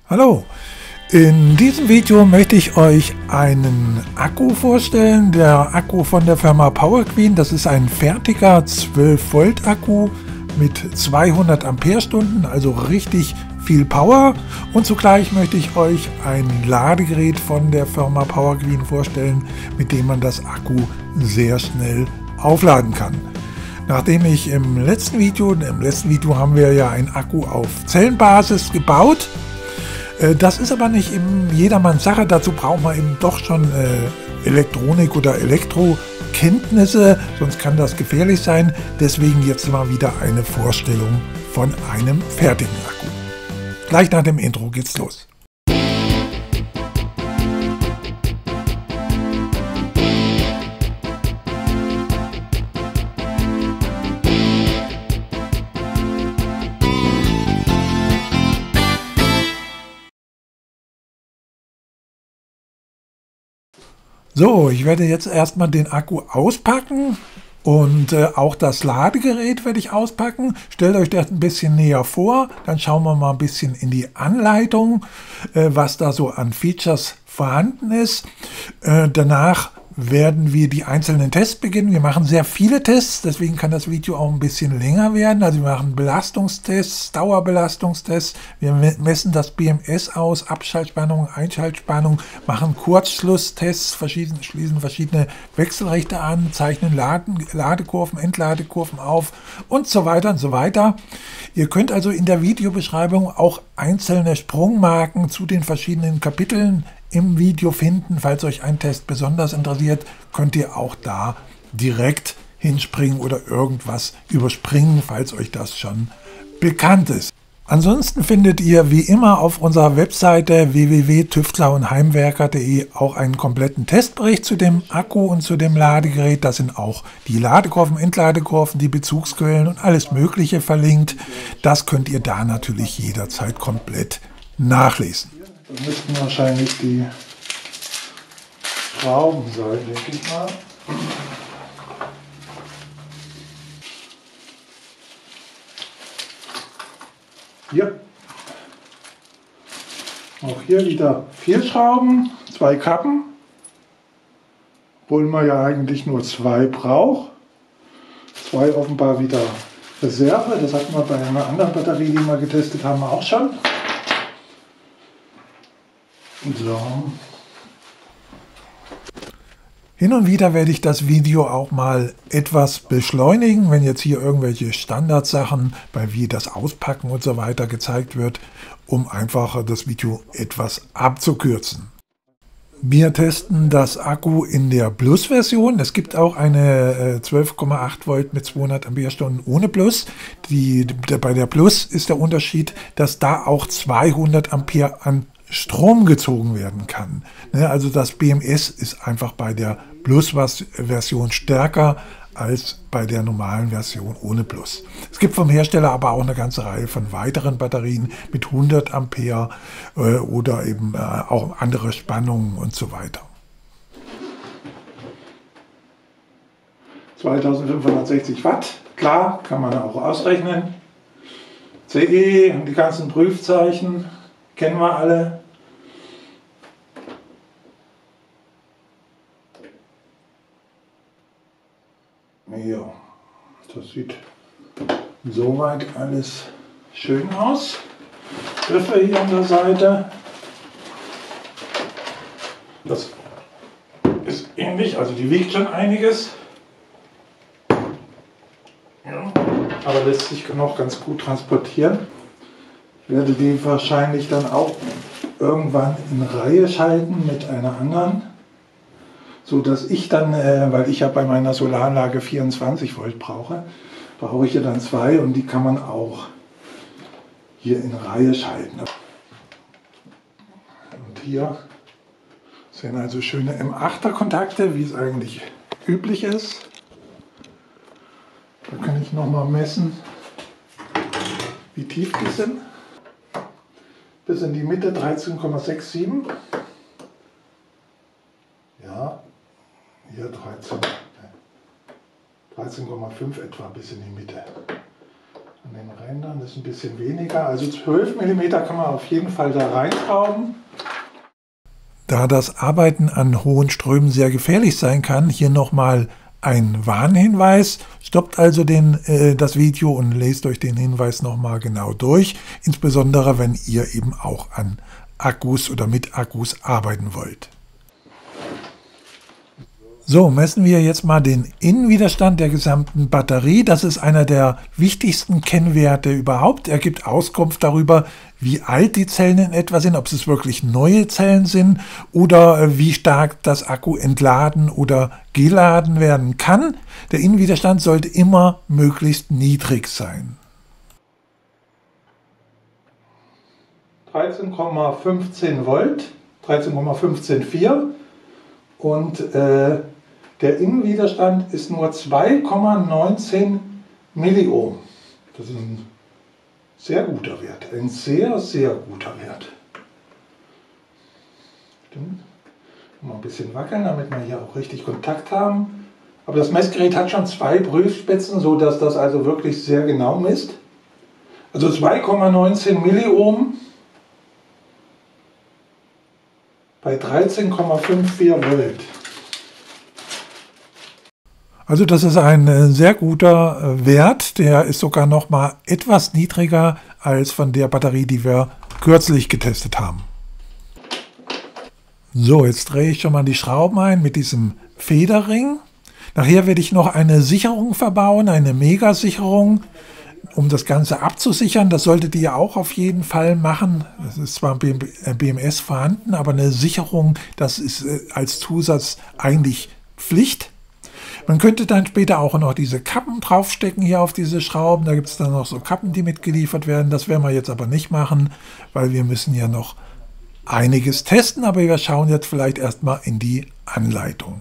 Hallo, in diesem Video möchte ich euch einen Akku vorstellen. Der Akku von der Firma PowerQueen, das ist ein fertiger 12 Volt Akku mit 200 Ampere-Stunden, also richtig viel Power. Und zugleich möchte ich euch ein Ladegerät von der Firma PowerQueen vorstellen, mit dem man das Akku sehr schnell aufladen kann. Nachdem ich im letzten Video haben wir ja einen Akku auf Zellenbasis gebaut. Das ist aber nicht eben jedermanns Sache, dazu braucht man eben doch schon Elektronik oder Elektrokenntnisse, sonst kann das gefährlich sein. Deswegen jetzt mal wieder eine Vorstellung von einem fertigen Akku. Gleich nach dem Intro geht's los. So, ich werde jetzt erstmal den Akku auspacken und auch das Ladegerät werde ich auspacken. Stellt euch das ein bisschen näher vor, dann schauen wir mal ein bisschen in die Anleitung, was da so an Features vorhanden ist. Danach werden wir die einzelnen Tests beginnen. Wir machen sehr viele Tests, deswegen kann das Video auch ein bisschen länger werden. Also wir machen Belastungstests, Dauerbelastungstests, wir messen das BMS aus, Abschaltspannung, Einschaltspannung, machen Kurzschlusstests, schließen verschiedene Wechselrichter an, zeichnen Ladekurven, Entladekurven auf und so weiter und so weiter. Ihr könnt also in der Videobeschreibung auch einzelne Sprungmarken zu den verschiedenen Kapiteln im Video finden. Falls euch ein Test besonders interessiert, könnt ihr auch da direkt hinspringen oder irgendwas überspringen, falls euch das schon bekannt ist. Ansonsten findet ihr wie immer auf unserer Webseite www.tüftlerundheimwerker.de auch einen kompletten Testbericht zu dem Akku und zu dem Ladegerät. Da sind auch die Ladekurven, Entladekurven, die Bezugsquellen und alles Mögliche verlinkt. Das könnt ihr da natürlich jederzeit komplett nachlesen. Das müssten wahrscheinlich die Schrauben sein, denke ich mal. Hier. Auch hier wieder 4 Schrauben, 2 Kappen. Obwohl man ja eigentlich nur 2 braucht. 2 offenbar wieder Reserve. Das hatten wir bei einer anderen Batterie, die wir getestet haben, auch schon. So. Hin und wieder werde ich das Video auch mal etwas beschleunigen, wenn jetzt hier irgendwelche Standardsachen, wie das Auspacken und so weiter gezeigt wird, um einfach das Video etwas abzukürzen. Wir testen das Akku in der Plus-Version. Es gibt auch eine 12,8 Volt mit 200 Ampere-Stunden ohne Plus. Bei der Plus ist der Unterschied, dass da auch 200 Ampere an Strom gezogen werden kann. Also das BMS ist einfach bei der Plus-Version stärker als bei der normalen Version ohne Plus. Es gibt vom Hersteller aber auch eine ganze Reihe von weiteren Batterien mit 100 Ampere oder eben auch andere Spannungen und so weiter. 2560 Watt, klar, kann man auch ausrechnen. CE und die ganzen Prüfzeichen kennen wir alle. Ja, das sieht soweit alles schön aus. Griffe hier an der Seite. Das ist ähnlich, also die wiegt schon einiges. Ja, aber lässt sich noch ganz gut transportieren. Ich werde die wahrscheinlich dann auch irgendwann in Reihe schalten mit einer anderen, so dass ich dann, weil ich ja bei meiner Solaranlage 24 Volt brauche ich ja dann 2 und die kann man auch hier in Reihe schalten. Und hier sind also schöne M8er Kontakte, wie es eigentlich üblich ist. Da kann ich nochmal messen, wie tief die sind. Bis in die Mitte 13,67. Ja, hier 13,5 etwa bis in die Mitte. An den Rändern ist ein bisschen weniger. Also 12 mm kann man auf jeden Fall da reinschrauben. Da das Arbeiten an hohen Strömen sehr gefährlich sein kann, hier nochmal ein Warnhinweis. Stoppt also das Video und lest euch den Hinweis nochmal genau durch. Insbesondere, wenn ihr eben auch an Akkus oder mit Akkus arbeiten wollt. So, messen wir jetzt mal den Innenwiderstand der gesamten Batterie. Das ist einer der wichtigsten Kennwerte überhaupt. Er gibt Auskunft darüber, wie alt die Zellen in etwa sind, ob es wirklich neue Zellen sind oder wie stark das Akku entladen oder geladen werden kann. Der Innenwiderstand sollte immer möglichst niedrig sein. 13,15 Volt, 13,154 und der Innenwiderstand ist nur 2,19 Milliohm. Das ist ein sehr guter Wert, ein sehr, sehr guter Wert. Stimmt. Mal ein bisschen wackeln, damit wir hier auch richtig Kontakt haben. Aber das Messgerät hat schon 2 Prüfspitzen, sodass das also wirklich sehr genau misst. Also 2,19 Milliohm bei 13,54 Volt. Also das ist ein sehr guter Wert, der ist sogar noch mal etwas niedriger als von der Batterie, die wir kürzlich getestet haben. So, jetzt drehe ich schon mal die Schrauben ein mit diesem Federring. Nachher werde ich noch eine Sicherung verbauen, eine Mega-Sicherung, um das Ganze abzusichern. Das solltet ihr auch auf jeden Fall machen. Das ist zwar BMS vorhanden, aber eine Sicherung, das ist als Zusatz eigentlich Pflicht. Man könnte dann später auch noch diese Kappen draufstecken hier auf diese Schrauben. Da gibt es dann noch so Kappen, die mitgeliefert werden. Das werden wir jetzt aber nicht machen, weil wir müssen ja noch einiges testen. Aber wir schauen jetzt vielleicht erstmal in die Anleitung.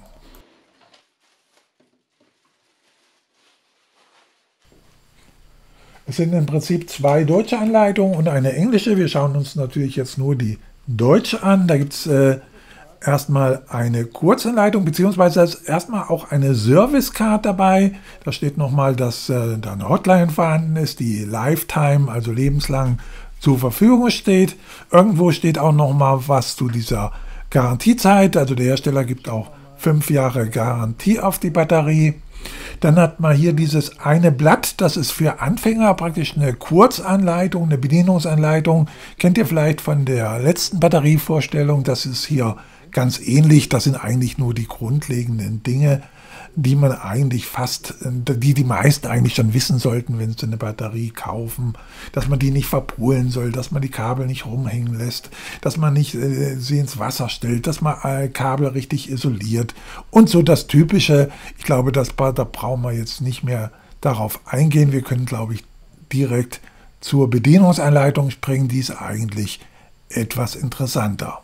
Es sind im Prinzip 2 deutsche Anleitungen und eine englische. Wir schauen uns natürlich jetzt nur die deutsche an. Da gibt es erstmal eine Kurzanleitung, beziehungsweise ist erstmal auch eine Service-Card dabei. Da steht nochmal, dass da eine Hotline vorhanden ist, die Lifetime, also lebenslang zur Verfügung steht. Irgendwo steht auch nochmal was zu dieser Garantiezeit. Also der Hersteller gibt auch 5 Jahre Garantie auf die Batterie. Dann hat man hier dieses eine Blatt, das ist für Anfänger praktisch eine Kurzanleitung, eine Bedienungsanleitung. Kennt ihr vielleicht von der letzten Batterievorstellung, das ist hier ganz ähnlich. Das sind eigentlich nur die grundlegenden Dinge, die man eigentlich die meisten eigentlich schon wissen sollten, wenn sie eine Batterie kaufen, dass man die nicht verpulen soll, dass man die Kabel nicht rumhängen lässt, dass man nicht sie ins Wasser stellt, dass man Kabel richtig isoliert und so das Typische. Ich glaube, da brauchen wir jetzt nicht mehr darauf eingehen. Wir können, glaube ich, direkt zur Bedienungsanleitung springen. Die ist eigentlich etwas interessanter.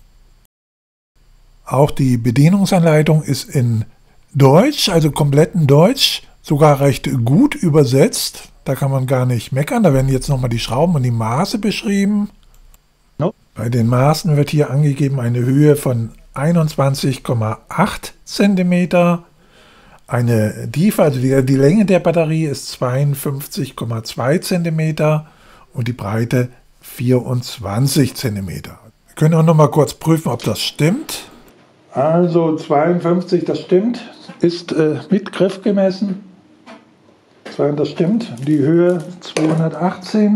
Auch die Bedienungsanleitung ist in Deutsch, also komplett in Deutsch, sogar recht gut übersetzt. Da kann man gar nicht meckern. Da werden jetzt nochmal die Schrauben und die Maße beschrieben. No. Bei den Maßen wird hier angegeben eine Höhe von 21,8 cm. Eine Tiefe, also die Länge der Batterie ist 52,2 cm und die Breite 24 cm. Wir können auch nochmal kurz prüfen, ob das stimmt. Also 52, das stimmt, ist mit Griff gemessen. Das stimmt. Die Höhe 218,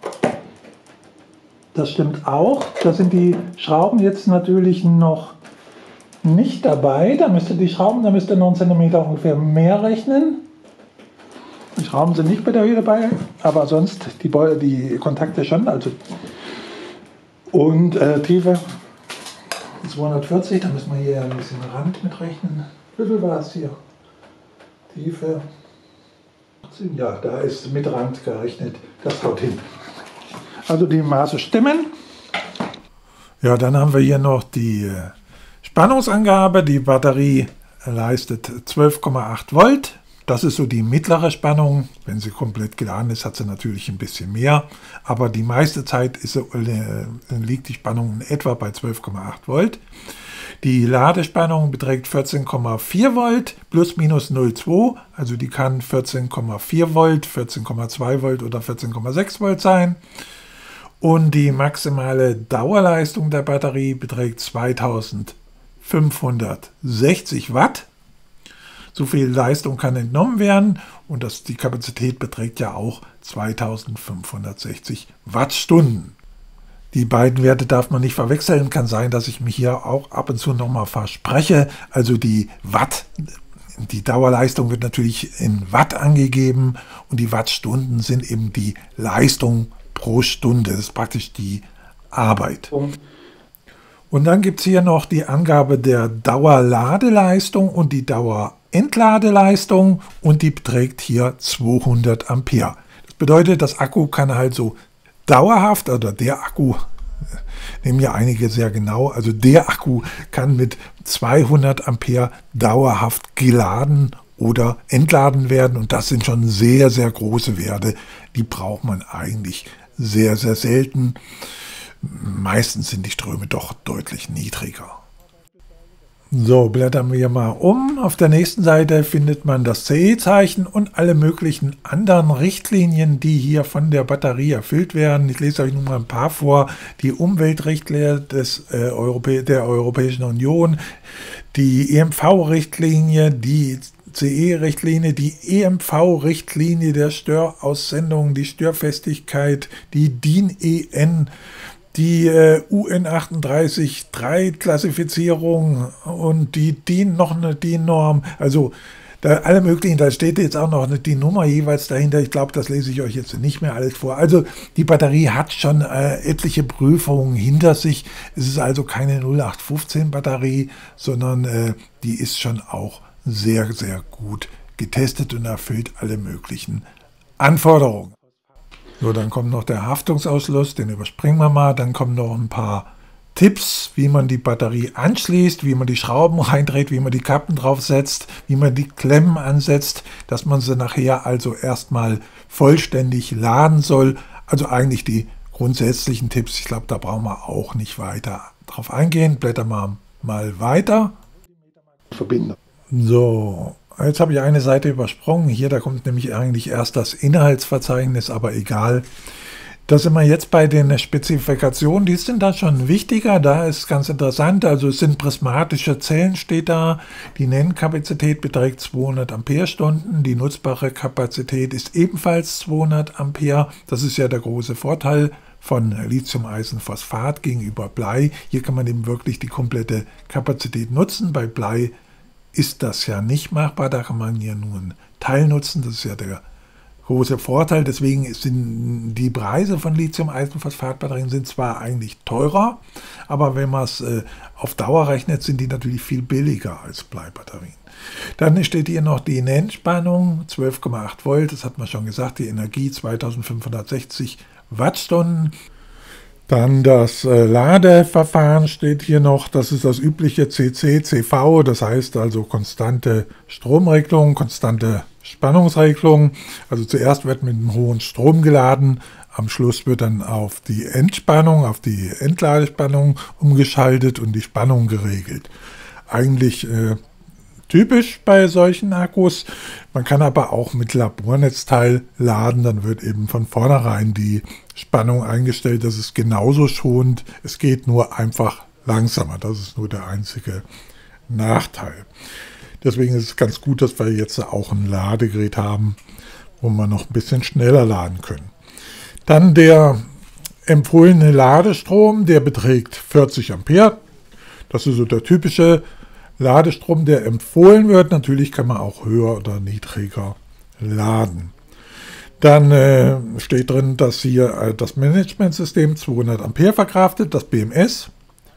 das stimmt auch. Da sind die Schrauben jetzt natürlich noch nicht dabei. Da müsst ihr 9 cm ungefähr mehr rechnen. Die Schrauben sind nicht bei der Höhe dabei, aber sonst die Kontakte schon. Also. Und Tiefe 240, da müssen wir hier ein bisschen Rand mitrechnen. Wie viel war es hier? Tiefe. Ja, da ist mit Rand gerechnet. Das haut hin. Also die Maße stimmen. Ja, dann haben wir hier noch die Spannungsangabe. Die Batterie leistet 12,8 Volt. Das ist so die mittlere Spannung. Wenn sie komplett geladen ist, hat sie natürlich ein bisschen mehr. Aber die meiste Zeit liegt die Spannung in etwa bei 12,8 Volt. Die Ladespannung beträgt 14,4 Volt plus minus 0,2, also die kann 14,4 Volt, 14,2 Volt oder 14,6 Volt sein. Und die maximale Dauerleistung der Batterie beträgt 2560 Watt. So viel Leistung kann entnommen werden und die Kapazität beträgt ja auch 2560 Wattstunden. Die beiden Werte darf man nicht verwechseln. Kann sein, dass ich mich hier auch ab und zu nochmal verspreche. Also die Dauerleistung wird natürlich in Watt angegeben und die Wattstunden sind eben die Leistung pro Stunde. Das ist praktisch die Arbeit. Und dann gibt es hier noch die Angabe der Dauerladeleistung und die Dauerentladeleistung und die beträgt hier 200 Ampere. Das bedeutet, das Akku kann halt so dauerhaft, oder der Akku, nehmen ja einige sehr genau, also der Akku kann mit 200 Ampere dauerhaft geladen oder entladen werden und das sind schon sehr, sehr große Werte. Die braucht man eigentlich sehr, sehr selten. Meistens sind die Ströme doch deutlich niedriger. So, blättern wir mal um. Auf der nächsten Seite findet man das CE-Zeichen und alle möglichen anderen Richtlinien, die hier von der Batterie erfüllt werden. Ich lese euch nur mal ein paar vor. Die Umweltrichtlinie der Europäischen Union, die EMV-Richtlinie, die CE-Richtlinie, die EMV-Richtlinie der Störaussendung, die Störfestigkeit, die DIN-EN, die UN38-3-Klassifizierung und die DIN, noch eine DIN-Norm, also alle möglichen, da steht jetzt auch noch eine DIN-Nummer jeweils dahinter. Ich glaube, das lese ich euch jetzt nicht mehr alles vor. Also die Batterie hat schon etliche Prüfungen hinter sich. Es ist also keine 0815-Batterie, sondern die ist schon auch sehr, sehr gut getestet und erfüllt alle möglichen Anforderungen. So, dann kommt noch der Haftungsausschluss, den überspringen wir mal. Dann kommen noch ein paar Tipps, wie man die Batterie anschließt, wie man die Schrauben reindreht, wie man die Kappen draufsetzt, wie man die Klemmen ansetzt, dass man sie nachher also erstmal vollständig laden soll. Also eigentlich die grundsätzlichen Tipps. Ich glaube, da brauchen wir auch nicht weiter drauf eingehen. Blättern wir mal weiter. Verbinden. So. Jetzt habe ich eine Seite übersprungen. Hier, da kommt nämlich eigentlich erst das Inhaltsverzeichnis, aber egal. Da sind wir jetzt bei den Spezifikationen. Die sind da schon wichtiger. Da ist ganz interessant. Also es sind prismatische Zellen, steht da. Die Nennkapazität beträgt 200 Amperestunden. Die nutzbare Kapazität ist ebenfalls 200 Ampere. Das ist ja der große Vorteil von Lithium-Eisenphosphat gegenüber Blei. Hier kann man eben wirklich die komplette Kapazität nutzen. Bei Blei ist das ja nicht machbar, da kann man ja nur einen Teil nutzen, das ist ja der große Vorteil. Deswegen sind die Preise von Lithium-Eisenphosphat-Batterien sind zwar eigentlich teurer, aber wenn man es auf Dauer rechnet, sind die natürlich viel billiger als Bleibatterien. Dann steht hier noch die Nennspannung, 12,8 Volt, das hat man schon gesagt, die Energie 2560 Wattstunden. Dann das Ladeverfahren steht hier noch, das ist das übliche CC-CV, das heißt also konstante Stromregelung, konstante Spannungsregelung. Also zuerst wird mit einem hohen Strom geladen, am Schluss wird dann auf die Entspannung, auf die Entladespannung umgeschaltet und die Spannung geregelt. Eigentlich typisch bei solchen Akkus. Man kann aber auch mit Labornetzteil laden, dann wird eben von vornherein die Spannung eingestellt. Das ist genauso schonend. Es geht nur einfach langsamer. Das ist nur der einzige Nachteil. Deswegen ist es ganz gut, dass wir jetzt auch ein Ladegerät haben, wo wir noch ein bisschen schneller laden können. Dann der empfohlene Ladestrom, der beträgt 40 Ampere. Das ist so der typische Ladestrom, der empfohlen wird. Natürlich kann man auch höher oder niedriger laden. Dann steht drin, dass hier das Managementsystem 200 Ampere verkraftet, das BMS.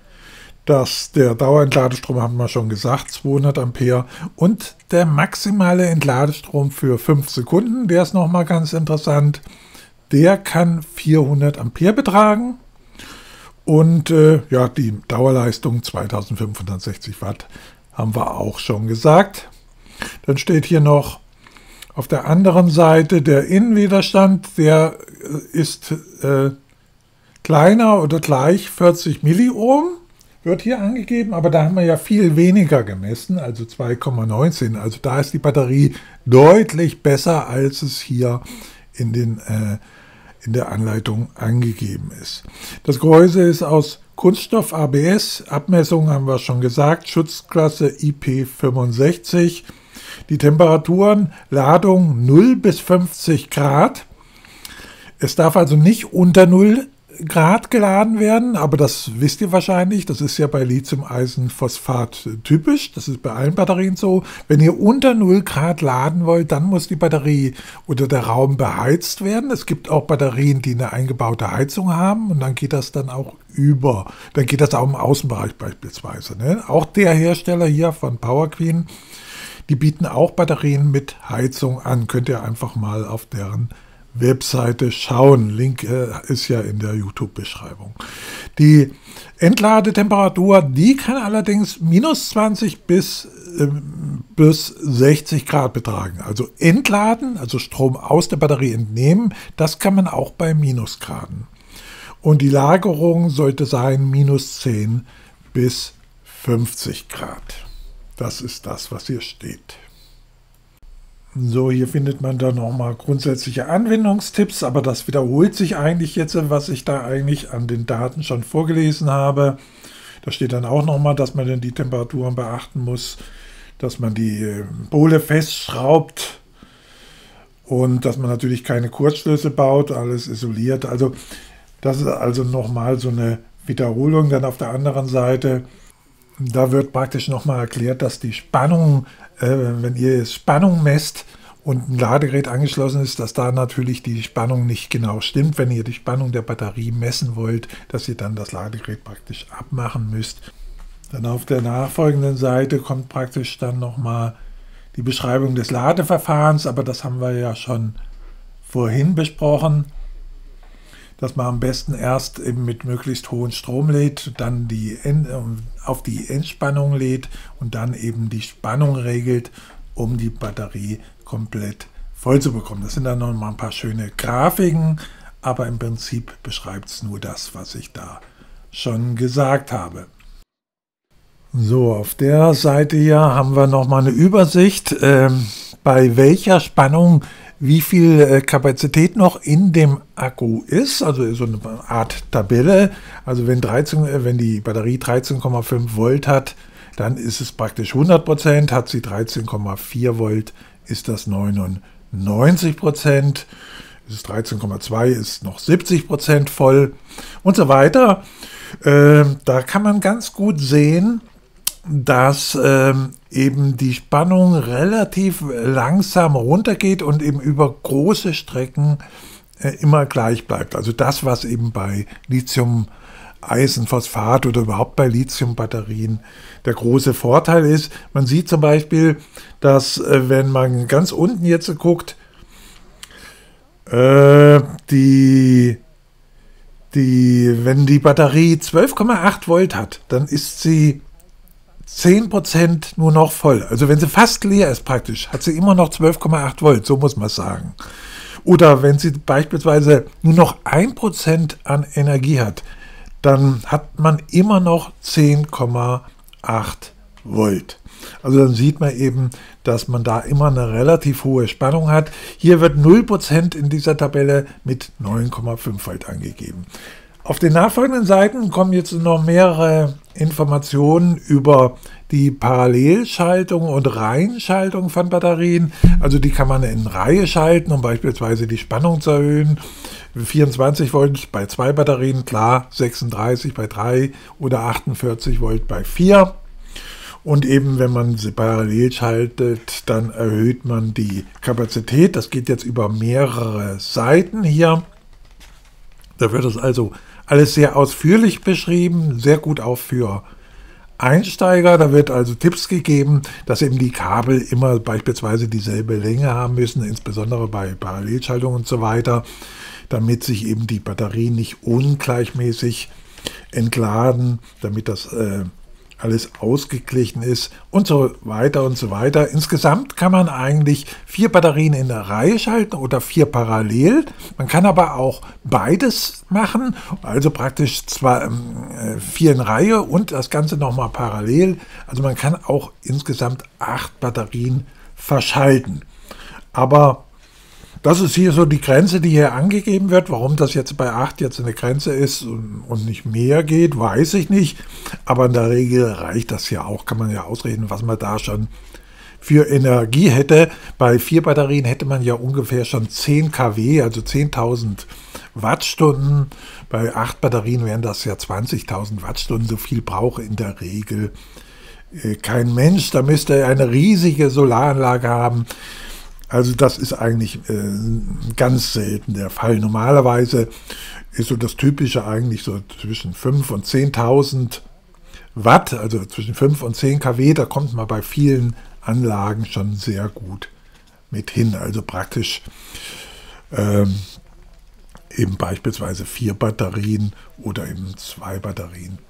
Der Dauerentladestrom haben wir schon gesagt, 200 Ampere. Und der maximale Entladestrom für 5 Sekunden, der ist nochmal ganz interessant. Der kann 400 Ampere betragen. Und ja, die Dauerleistung 2560 Watt haben wir auch schon gesagt. Dann steht hier noch auf der anderen Seite der Innenwiderstand, der ist kleiner oder gleich 40 Milliohm. wird hier angegeben, aber da haben wir ja viel weniger gemessen, also 2,19. Also da ist die Batterie deutlich besser, als es hier in der Anleitung angegeben ist. Das Gehäuse ist aus Kunststoff ABS, Abmessungen haben wir schon gesagt, Schutzklasse IP65. Die Temperaturen, Ladung 0 bis 50 Grad. Es darf also nicht unter 0 Grad geladen werden, aber das wisst ihr wahrscheinlich, das ist ja bei Lithium-Eisenphosphat typisch, das ist bei allen Batterien so. Wenn ihr unter 0 Grad laden wollt, dann muss die Batterie oder der Raum beheizt werden. Es gibt auch Batterien, die eine eingebaute Heizung haben und dann geht das dann auch über. Dann geht das auch im Außenbereich beispielsweise. Ne? Auch der Hersteller hier von PowerQueen, die bieten auch Batterien mit Heizung an. Könnt ihr einfach mal auf deren Webseite schauen. Link ist ja in der YouTube-Beschreibung. Die Entladetemperatur, die kann allerdings minus 20 bis 60 Grad betragen. Also entladen, also Strom aus der Batterie entnehmen, das kann man auch bei Minusgraden. Und die Lagerung sollte sein minus 10 bis 50 Grad. Das ist das, was hier steht. So, hier findet man dann nochmal grundsätzliche Anwendungstipps, aber das wiederholt sich eigentlich jetzt, was ich da eigentlich an den Daten schon vorgelesen habe. Da steht dann auch nochmal, dass man dann die Temperaturen beachten muss, dass man die Pole festschraubt und dass man natürlich keine Kurzschlüsse baut, alles isoliert. Also das ist also nochmal so eine Wiederholung. Dann auf der anderen Seite, da wird praktisch nochmal erklärt, dass die Spannung, wenn ihr Spannung messt und ein Ladegerät angeschlossen ist, dass da natürlich die Spannung nicht genau stimmt. Wenn ihr die Spannung der Batterie messen wollt, dass ihr dann das Ladegerät praktisch abmachen müsst. Dann auf der nachfolgenden Seite kommt praktisch dann nochmal die Beschreibung des Ladeverfahrens, aber das haben wir ja schon vorhin besprochen, dass man am besten erst eben mit möglichst hohem Strom lädt, dann auf die Endspannung lädt und dann eben die Spannung regelt, um die Batterie komplett voll zu bekommen. Das sind dann noch mal ein paar schöne Grafiken, aber im Prinzip beschreibt es nur das, was ich da schon gesagt habe. So, auf der Seite hier haben wir noch mal eine Übersicht, bei welcher Spannung wie viel Kapazität noch in dem Akku ist, also so eine Art Tabelle. Also wenn die Batterie 13,5 Volt hat, dann ist es praktisch 100%, hat sie 13,4 Volt, ist das 99%, ist es 13,2, ist noch 70% voll und so weiter. Da kann man ganz gut sehen, dass eben die Spannung relativ langsam runtergeht und eben über große Strecken immer gleich bleibt. Also das, was eben bei Lithium-Eisenphosphat oder überhaupt bei Lithium-Batterien der große Vorteil ist. Man sieht zum Beispiel, dass wenn man ganz unten jetzt guckt, wenn die Batterie 12,8 Volt hat, dann ist sie 10% nur noch voll. Also wenn sie fast leer ist praktisch, hat sie immer noch 12,8 Volt, so muss man sagen. Oder wenn sie beispielsweise nur noch 1% an Energie hat, dann hat man immer noch 10,8 Volt. Also dann sieht man eben, dass man da immer eine relativ hohe Spannung hat. Hier wird 0% in dieser Tabelle mit 9,5 Volt angegeben. Auf den nachfolgenden Seiten kommen jetzt noch mehrere Informationen über die Parallelschaltung und Reihenschaltung von Batterien. Also die kann man in Reihe schalten, um beispielsweise die Spannung zu erhöhen. 24 Volt bei 2 Batterien, klar, 36 bei 3 oder 48 Volt bei 4. Und eben, wenn man sie parallel schaltet, dann erhöht man die Kapazität. Das geht jetzt über mehrere Seiten hier. Da wird es also alles sehr ausführlich beschrieben, sehr gut auch für Einsteiger. Da wird also Tipps gegeben, dass eben die Kabel immer beispielsweise dieselbe Länge haben müssen, insbesondere bei Parallelschaltung und so weiter, damit sich eben die Batterien nicht ungleichmäßig entladen, damit das alles ausgeglichen ist und so weiter und so weiter. Insgesamt kann man eigentlich 4 Batterien in der Reihe schalten oder 4 parallel. Man kann aber auch beides machen, also praktisch 4 in Reihe und das Ganze nochmal parallel. Also man kann auch insgesamt 8 Batterien verschalten. Aber das ist hier so die Grenze, die hier angegeben wird. Warum das jetzt bei 8 jetzt eine Grenze ist und nicht mehr geht, weiß ich nicht. Aber in der Regel reicht das ja auch. Kann man ja ausreden, was man da schon für Energie hätte. Bei 4 Batterien hätte man ja ungefähr schon 10 kW, also 10.000 Wattstunden. Bei 8 Batterien wären das ja 20.000 Wattstunden. So viel braucht in der Regel kein Mensch. Da müsste er eine riesige Solaranlage haben. Also das ist eigentlich ganz selten der Fall. Normalerweise ist so das Typische eigentlich so zwischen 5.000 und 10.000 Watt, also zwischen 5 und 10 kW. Da kommt man bei vielen Anlagen schon sehr gut mit hin. Also praktisch eben beispielsweise 4 Batterien oder eben 2 Batterien.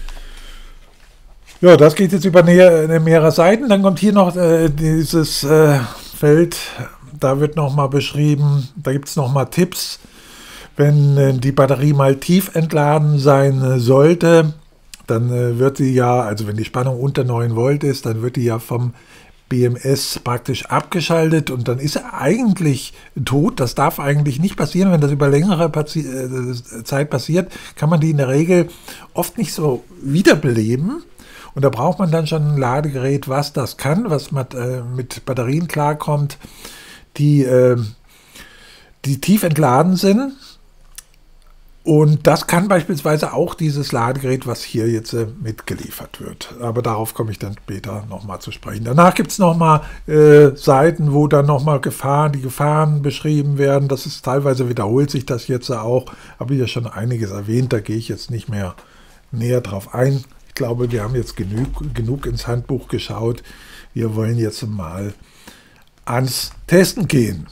Ja, das geht jetzt über mehrere Seiten. Dann kommt hier noch dieses Feld, da wird nochmal beschrieben, da gibt es nochmal Tipps, wenn die Batterie mal tief entladen sein sollte, dann wird sie ja, also wenn die Spannung unter 9 Volt ist, dann wird die ja vom BMS praktisch abgeschaltet und dann ist er eigentlich tot. Das darf eigentlich nicht passieren. Wenn das über längere Zeit passiert, kann man die in der Regel oft nicht so wiederbeleben. Und da braucht man dann schon ein Ladegerät, was das kann, was mit Batterien klarkommt, die tief entladen sind. Und das kann beispielsweise auch dieses Ladegerät, was hier jetzt mitgeliefert wird. Aber darauf komme ich dann später nochmal zu sprechen. Danach gibt es nochmal Seiten, wo dann nochmal die Gefahren beschrieben werden. Das ist teilweise wiederholt sich das jetzt auch. Habe ich ja schon einiges erwähnt, da gehe ich jetzt nicht mehr näher drauf ein. Ich glaube, wir haben jetzt genug ins Handbuch geschaut. Wir wollen jetzt mal ans Testen gehen.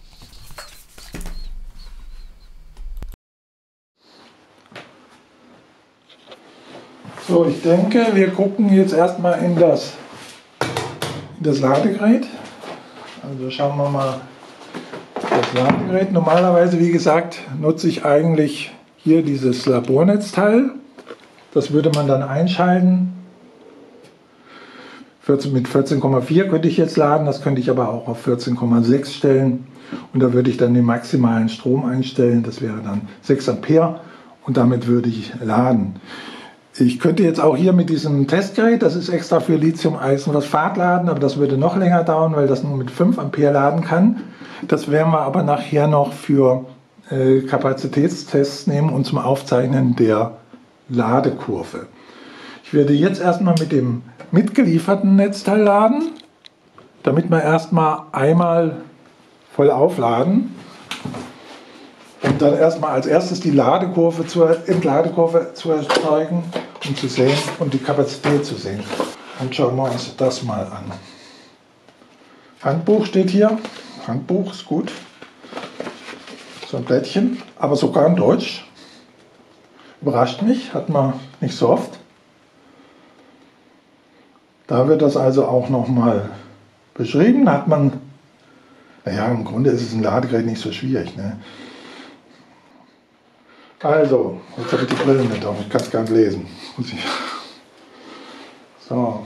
So, ich denke, wir gucken jetzt erstmal in das Ladegerät. Also schauen wir mal das Ladegerät. Normalerweise, wie gesagt, nutze ich eigentlich hier dieses Labornetzteil. Das würde man dann einschalten. Mit 14,4 könnte ich jetzt laden, das könnte ich aber auch auf 14,6 stellen. Und da würde ich dann den maximalen Strom einstellen, das wäre dann 6 Ampere und damit würde ich laden. Ich könnte jetzt auch hier mit diesem Testgerät, das ist extra für Lithium-Eisenphosphat laden, aber das würde noch länger dauern, weil das nur mit 5 Ampere laden kann. Das werden wir aber nachher noch für Kapazitätstests nehmen und zum Aufzeichnen der Ladekurve. Ich werde jetzt erstmal mit dem mitgelieferten Netzteil laden, damit wir erstmal einmal voll aufladen und dann erstmal als erstes die Entladekurve zu erzeugen und zu sehen und die Kapazität zu sehen. Und schauen wir uns das mal an. Handbuch steht hier. Handbuch ist gut. So ein Blättchen, aber sogar in Deutsch. Überrascht mich, hat man nicht so oft. Da wird das also auch nochmal beschrieben. Hat man, naja, im Grunde ist es ein Ladegerät nicht so schwierig. Ne? Also, jetzt habe ich die Brille nicht auf, ich kann es gar nicht lesen. So.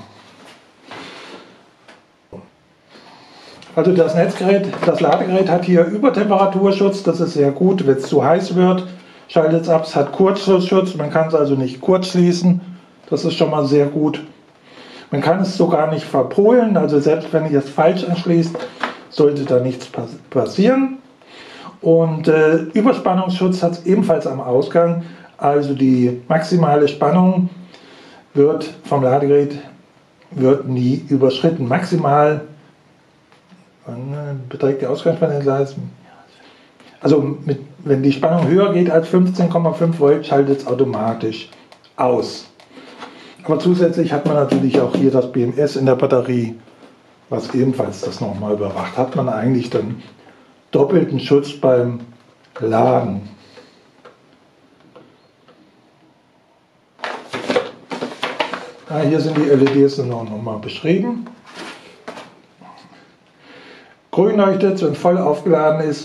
Also das Ladegerät hat hier Übertemperaturschutz, das ist sehr gut. Wenn es zu heiß wird, schaltet es ab. Es hat Kurzschlussschutz, man kann es also nicht kurz schließen. Das ist schon mal sehr gut. Man kann es sogar nicht verpolen, also selbst wenn ihr es falsch anschließt, sollte da nichts passieren. Und Überspannungsschutz hat es ebenfalls am Ausgang. Also die maximale Spannung vom Ladegerät wird nie überschritten. Maximal beträgt die Ausgangsspannung. Also wenn die Spannung höher geht als 15,5 Volt, schaltet es automatisch aus. Aber zusätzlich hat man natürlich auch hier das BMS in der Batterie, was ebenfalls das nochmal überwacht. Hat man eigentlich dann doppelten Schutz beim Laden. Hier sind die LEDs noch mal beschrieben. Grün leuchtet, wenn voll aufgeladen ist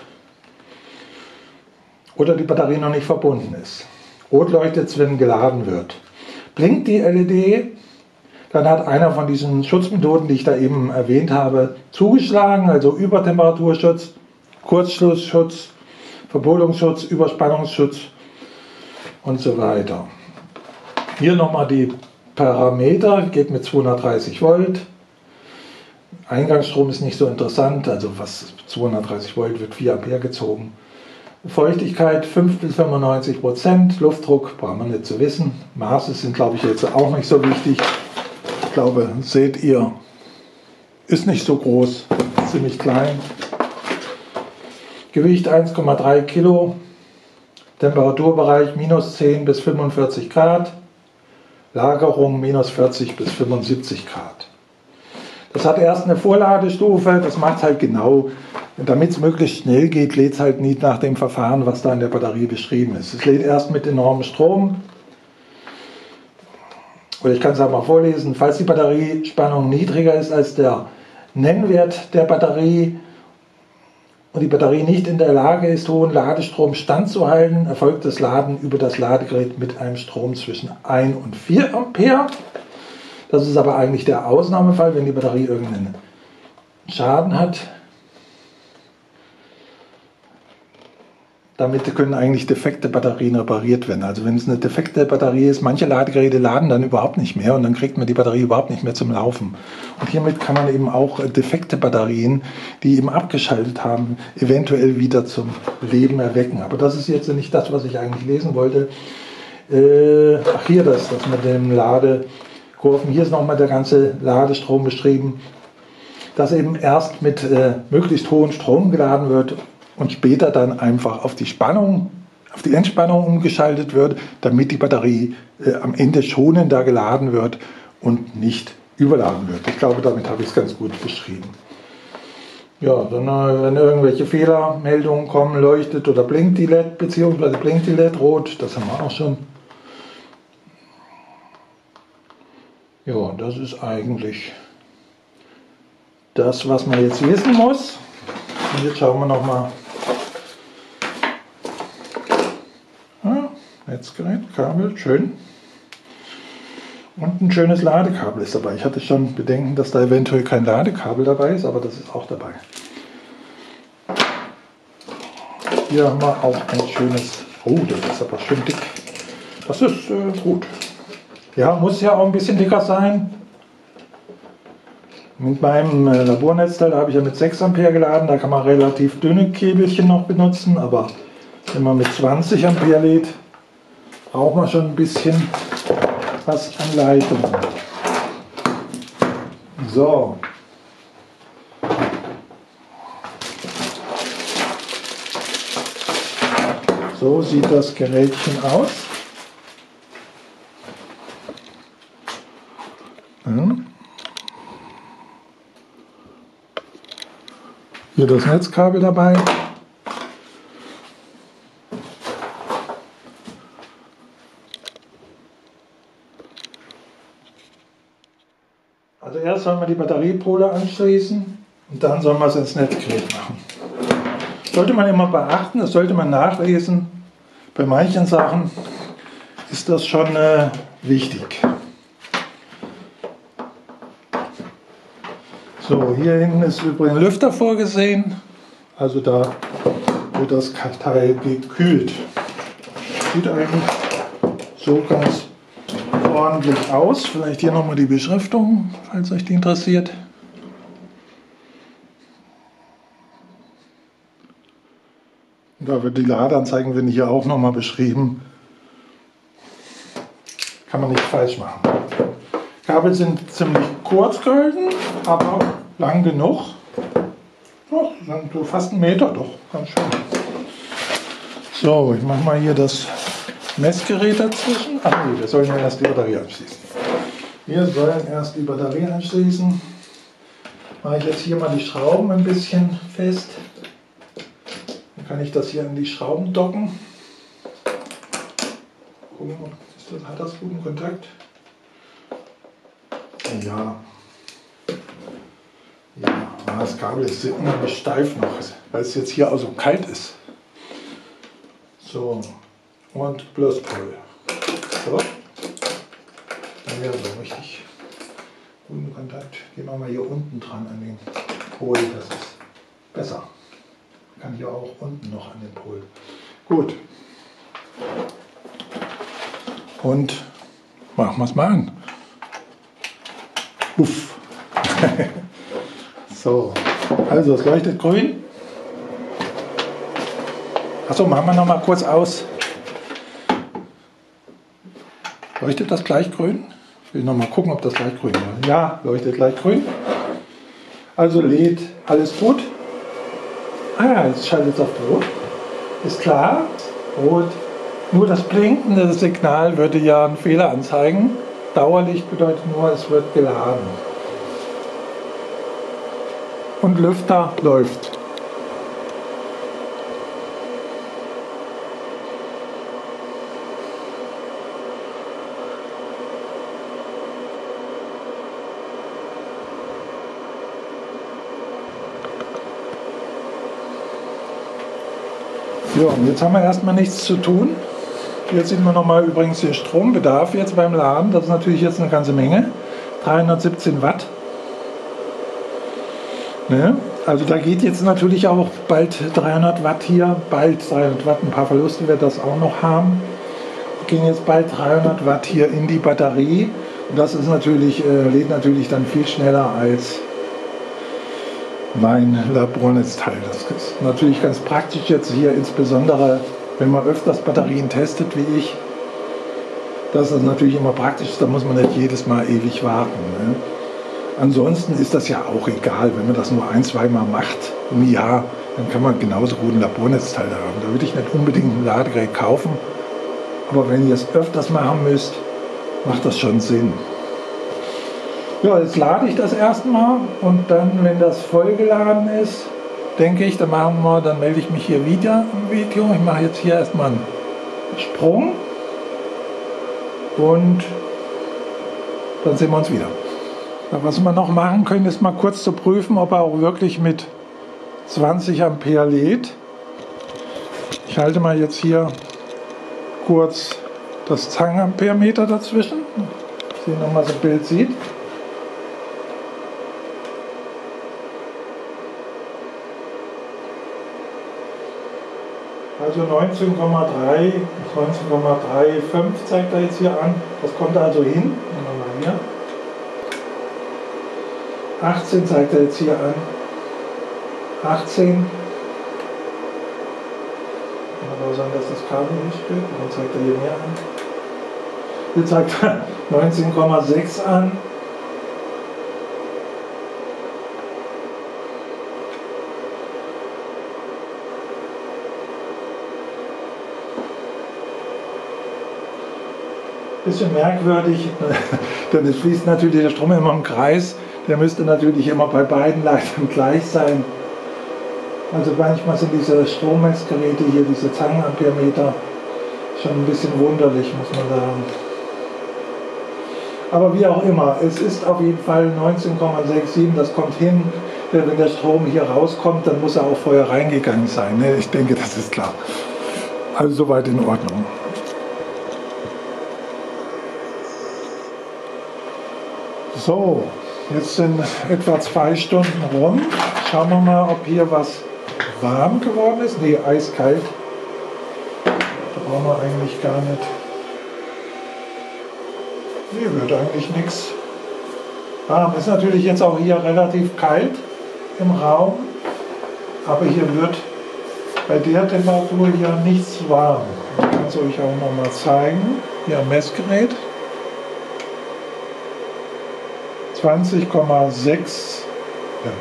oder die Batterie noch nicht verbunden ist. Rot leuchtet es, wenn geladen wird. Blinkt die LED, dann hat einer von diesen Schutzmethoden, die ich da eben erwähnt habe, zugeschlagen, also Übertemperaturschutz, Kurzschlussschutz, Verpolungsschutz, Überspannungsschutz und so weiter. Hier nochmal die Parameter, geht mit 230 Volt. Eingangsstrom ist nicht so interessant, also was 230 Volt wird 4 Ampere gezogen. Feuchtigkeit 5 bis 95%, Luftdruck braucht man nicht zu wissen. Maße sind, glaube ich, jetzt auch nicht so wichtig. Ich glaube, seht ihr, ist nicht so groß, ziemlich klein. Gewicht 1,3 Kilo, Temperaturbereich minus 10 bis 45 Grad, Lagerung minus 40 bis 75 Grad. Das hat erst eine Vorladestufe, das macht es halt genau. Damit es möglichst schnell geht, lädt es halt nicht nach dem Verfahren, was da in der Batterie beschrieben ist. Es lädt erst mit enormem Strom. Oder ich kann es auch mal vorlesen. Falls die Batteriespannung niedriger ist als der Nennwert der Batterie und die Batterie nicht in der Lage ist, hohen Ladestrom standzuhalten, erfolgt das Laden über das Ladegerät mit einem Strom zwischen 1 und 4 Ampere. Das ist aber eigentlich der Ausnahmefall, wenn die Batterie irgendeinen Schaden hat. Damit können eigentlich defekte Batterien repariert werden. Also wenn es eine defekte Batterie ist, manche Ladegeräte laden dann überhaupt nicht mehr und dann kriegt man die Batterie überhaupt nicht mehr zum Laufen. Und hiermit kann man eben auch defekte Batterien, die eben abgeschaltet haben, eventuell wieder zum Leben erwecken. Aber das ist jetzt nicht das, was ich eigentlich lesen wollte. Hier das mit dem Ladekurven. Hier ist nochmal der ganze Ladestrom beschrieben, dass eben erst mit möglichst hohem Strom geladen wird und später dann einfach auf die Spannung, auf die Entspannung umgeschaltet wird, damit die Batterie am Ende schonender geladen wird und nicht überladen wird. Ich glaube, damit habe ich es ganz gut beschrieben. Ja, dann, wenn irgendwelche Fehlermeldungen kommen, leuchtet oder blinkt die LED, beziehungsweise blinkt die LED rot, das haben wir auch schon. Ja, das ist eigentlich das, was man jetzt wissen muss. Und jetzt schauen wir nochmal. Netzgerät, Kabel, schön. Und ein schönes Ladekabel ist dabei. Ich hatte schon Bedenken, dass da eventuell kein Ladekabel dabei ist, aber das ist auch dabei. Hier haben wir auch ein schönes, oh, das ist aber schön dick. Das ist gut. Ja, muss ja auch ein bisschen dicker sein. Mit meinem Labornetzteil habe ich ja mit 6 Ampere geladen, da kann man relativ dünne Käbelchen noch benutzen, aber wenn man mit 20 Ampere lädt, braucht man schon ein bisschen was an Leitung. So. So sieht das Gerätchen aus. Ja. Hier das Netzkabel dabei. Also erst soll man die Batteriepole anschließen und dann soll man es ins Netzgerät machen. Sollte man immer beachten, das sollte man nachlesen. Bei manchen Sachen ist das schon wichtig. So, hier hinten ist übrigens ein Lüfter vorgesehen, also da wird das Teil gekühlt. Sieht eigentlich so ganz ordentlich aus. Vielleicht hier nochmal die Beschriftung, falls euch die interessiert. Da wird die Ladeanzeigen, finde ich, hier auch nochmal beschrieben. Kann man nicht falsch machen. Kabel sind ziemlich kurz gehalten, aber lang genug. Oh, sind so fast 1 Meter, doch, ganz schön. So, ich mache mal hier das Messgerät dazwischen. Ach nee, wir sollen ja erst die Batterie anschließen. Wir sollen erst die Batterie anschließen. Mache ich jetzt hier mal die Schrauben ein bisschen fest. Dann kann ich das hier an die Schrauben docken. Gucken, hat das guten Kontakt? Ja. Ja, das Kabel ist unheimlich steif noch, weil es jetzt hier auch so kalt ist. So, und Pluspol. So. Ja, so richtig guten Kontakt. Gehen wir mal hier unten dran an den Pol, das ist besser. Kann hier auch unten noch an den Pol. Gut. Und machen wir es mal an. Uff. So, also es leuchtet grün. Achso, machen wir noch mal kurz aus. Leuchtet das gleich grün? Ich will noch mal gucken, ob das gleich grün ist. Ja, leuchtet gleich grün. Also lädt alles gut. Ah, jetzt schaltet es auf Rot. Ist klar. Rot. Nur das blinkende Signal würde ja einen Fehler anzeigen. Dauerlicht bedeutet nur, es wird geladen. Und Lüfter läuft. Ja, und jetzt haben wir erstmal nichts zu tun. Jetzt sieht man nochmal übrigens den Strombedarf jetzt beim Laden. Das ist natürlich jetzt eine ganze Menge. 317 Watt. Ne? Also da geht jetzt natürlich auch bald 300 Watt hier. Bald 300 Watt, ein paar Verluste wird das auch noch haben. Gehen jetzt bald 300 Watt hier in die Batterie. Und das ist natürlich, lädt natürlich dann viel schneller als mein Labornetzteil. Das ist natürlich ganz praktisch jetzt hier, insbesondere wenn man öfters Batterien testet wie ich. Das ist natürlich immer praktisch, da muss man nicht jedes Mal ewig warten. Ne? Ansonsten ist das ja auch egal, wenn man das nur ein-, zweimal macht im Jahr, dann kann man genauso gut ein Labornetzteil haben. Da würde ich nicht unbedingt ein Ladegerät kaufen, aber wenn ihr es öfters machen müsst, macht das schon Sinn. Ja, jetzt lade ich das erstmal und dann, wenn das vollgeladen ist, denke ich, dann melde ich mich hier wieder im Video. Ich mache jetzt hier erstmal einen Sprung und dann sehen wir uns wieder. Was wir noch machen können, ist mal kurz zu prüfen, ob er auch wirklich mit 20 Ampere lädt. Ich halte mal jetzt hier kurz das Zangenamperemeter dazwischen, dass ihr nochmal so ein Bild sieht. Also 19,3, 19,35 zeigt er jetzt hier an. Das kommt also hin. Nehmen wir mal hier. 18 zeigt er jetzt hier an. 18. Kann aber sagen, dass das Kabel nicht stimmt. Dann zeigt er hier mehr an. Hier zeigt er 19,6 an. Bisschen merkwürdig, denn es fließt natürlich der Strom immer im Kreis. Der müsste natürlich immer bei beiden Leitern gleich sein. Also manchmal sind diese Strommessgeräte hier, diese Zangenamperemeter, schon ein bisschen wunderlich, muss man sagen. Aber wie auch immer, es ist auf jeden Fall 19,67, das kommt hin. Wenn der Strom hier rauskommt, dann muss er auch vorher reingegangen sein. Ne? Ich denke, das ist klar. Also soweit in Ordnung. So, jetzt sind etwa 2 Stunden rum. Schauen wir mal, ob hier was warm geworden ist. Ne, eiskalt. Da brauchen wir eigentlich gar nicht. Ne, wird eigentlich nichts. Warm ist natürlich jetzt auch hier relativ kalt im Raum. Aber hier wird bei der Temperatur hier nichts warm. Ich kann es euch auch noch mal zeigen. Hier am Messgerät. 20,6. Ja.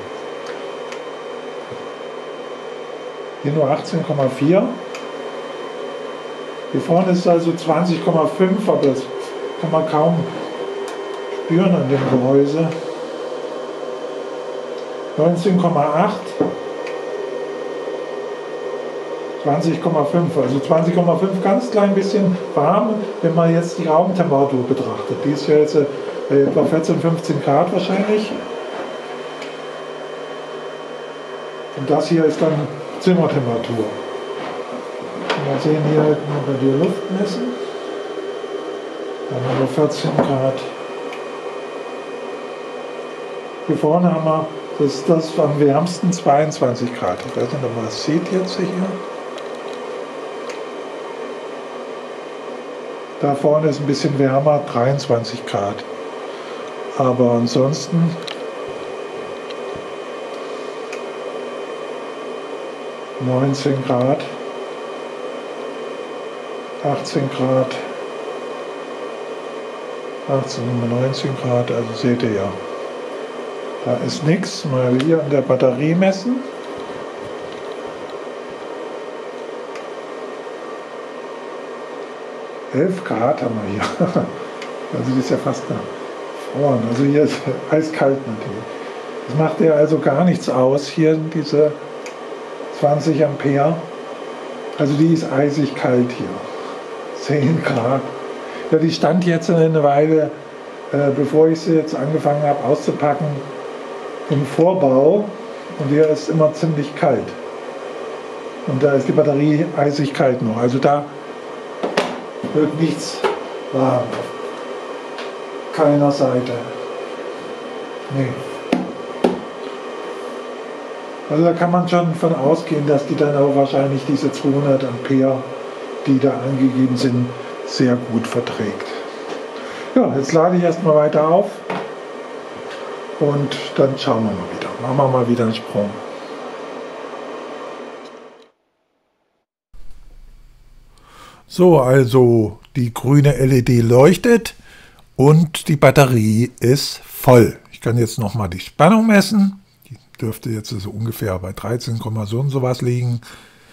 Hier nur 18,4. Hier vorne ist also 20,5, aber das kann man kaum spüren an dem Gehäuse. 19,8. 20,5, also 20,5 ganz klein bisschen warm, wenn man jetzt die Raumtemperatur betrachtet. Die ist ja jetzt etwa 14, 15 Grad wahrscheinlich. Und das hier ist dann Zimmertemperatur. Mal sehen, hier mal bei der Luft messen. Dann haben wir 14 Grad. Hier vorne haben wir, das ist das am wärmsten, 22 Grad. Ich weiß nicht, ob man das sieht jetzt hier. Da vorne ist ein bisschen wärmer, 23 Grad. Aber ansonsten (19 Grad), 18 Grad, 18, 19 Grad, also seht ihr ja. Da ist nichts. Mal hier an der Batterie messen. (11 Grad haben wir hier. Also die ist ja fast gefroren. Also hier ist eiskalt natürlich. Das macht ja also gar nichts aus. Hier diese 20 Ampere. Also die ist eisig kalt hier. 10 Grad. Ja, die stand jetzt eine Weile, bevor ich sie jetzt angefangen habe auszupacken, im Vorbau. Und hier ist immer ziemlich kalt. Und da ist die Batterie eisig kalt noch. Also da wird nichts warm. Keiner Seite. Nee. Also da kann man schon von ausgehen, dass die dann auch wahrscheinlich diese 200 Ampere, die da angegeben sind, sehr gut verträgt. Ja, jetzt lade ich erstmal weiter auf und dann schauen wir mal wieder. Machen wir mal wieder einen Sprung. So, also die grüne LED leuchtet und die Batterie ist voll. Ich kann jetzt nochmal die Spannung messen. Die dürfte jetzt so ungefähr bei 13, so und sowas liegen.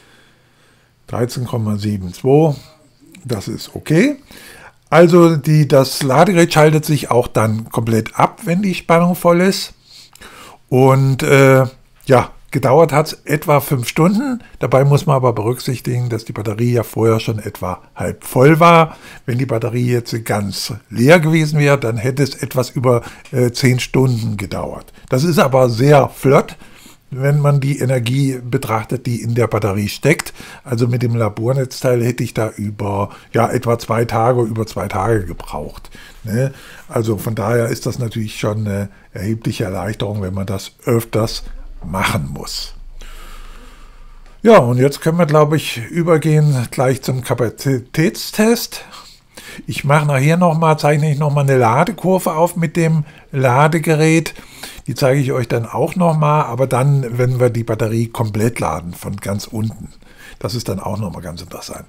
13,72. Das ist okay. Also das Ladegerät schaltet sich auch dann komplett ab, wenn die Spannung voll ist. Und ja, gedauert hat es etwa 5 Stunden. Dabei muss man aber berücksichtigen, dass die Batterie ja vorher schon etwa halb voll war. Wenn die Batterie jetzt ganz leer gewesen wäre, dann hätte es etwas über 10 Stunden gedauert. Das ist aber sehr flott, wenn man die Energie betrachtet, die in der Batterie steckt. Also mit dem Labornetzteil hätte ich da über etwa 2 Tage gebraucht. Ne? Also von daher ist das natürlich schon eine erhebliche Erleichterung, wenn man das öfters machen muss. Ja, und jetzt können wir, glaube ich, übergehen gleich zum Kapazitätstest. Ich mache nachher zeichne ich nochmal eine Ladekurve auf mit dem Ladegerät. Die zeige ich euch dann auch nochmal, aber dann, wenn wir die Batterie komplett laden, von ganz unten. Das ist dann auch nochmal ganz interessant.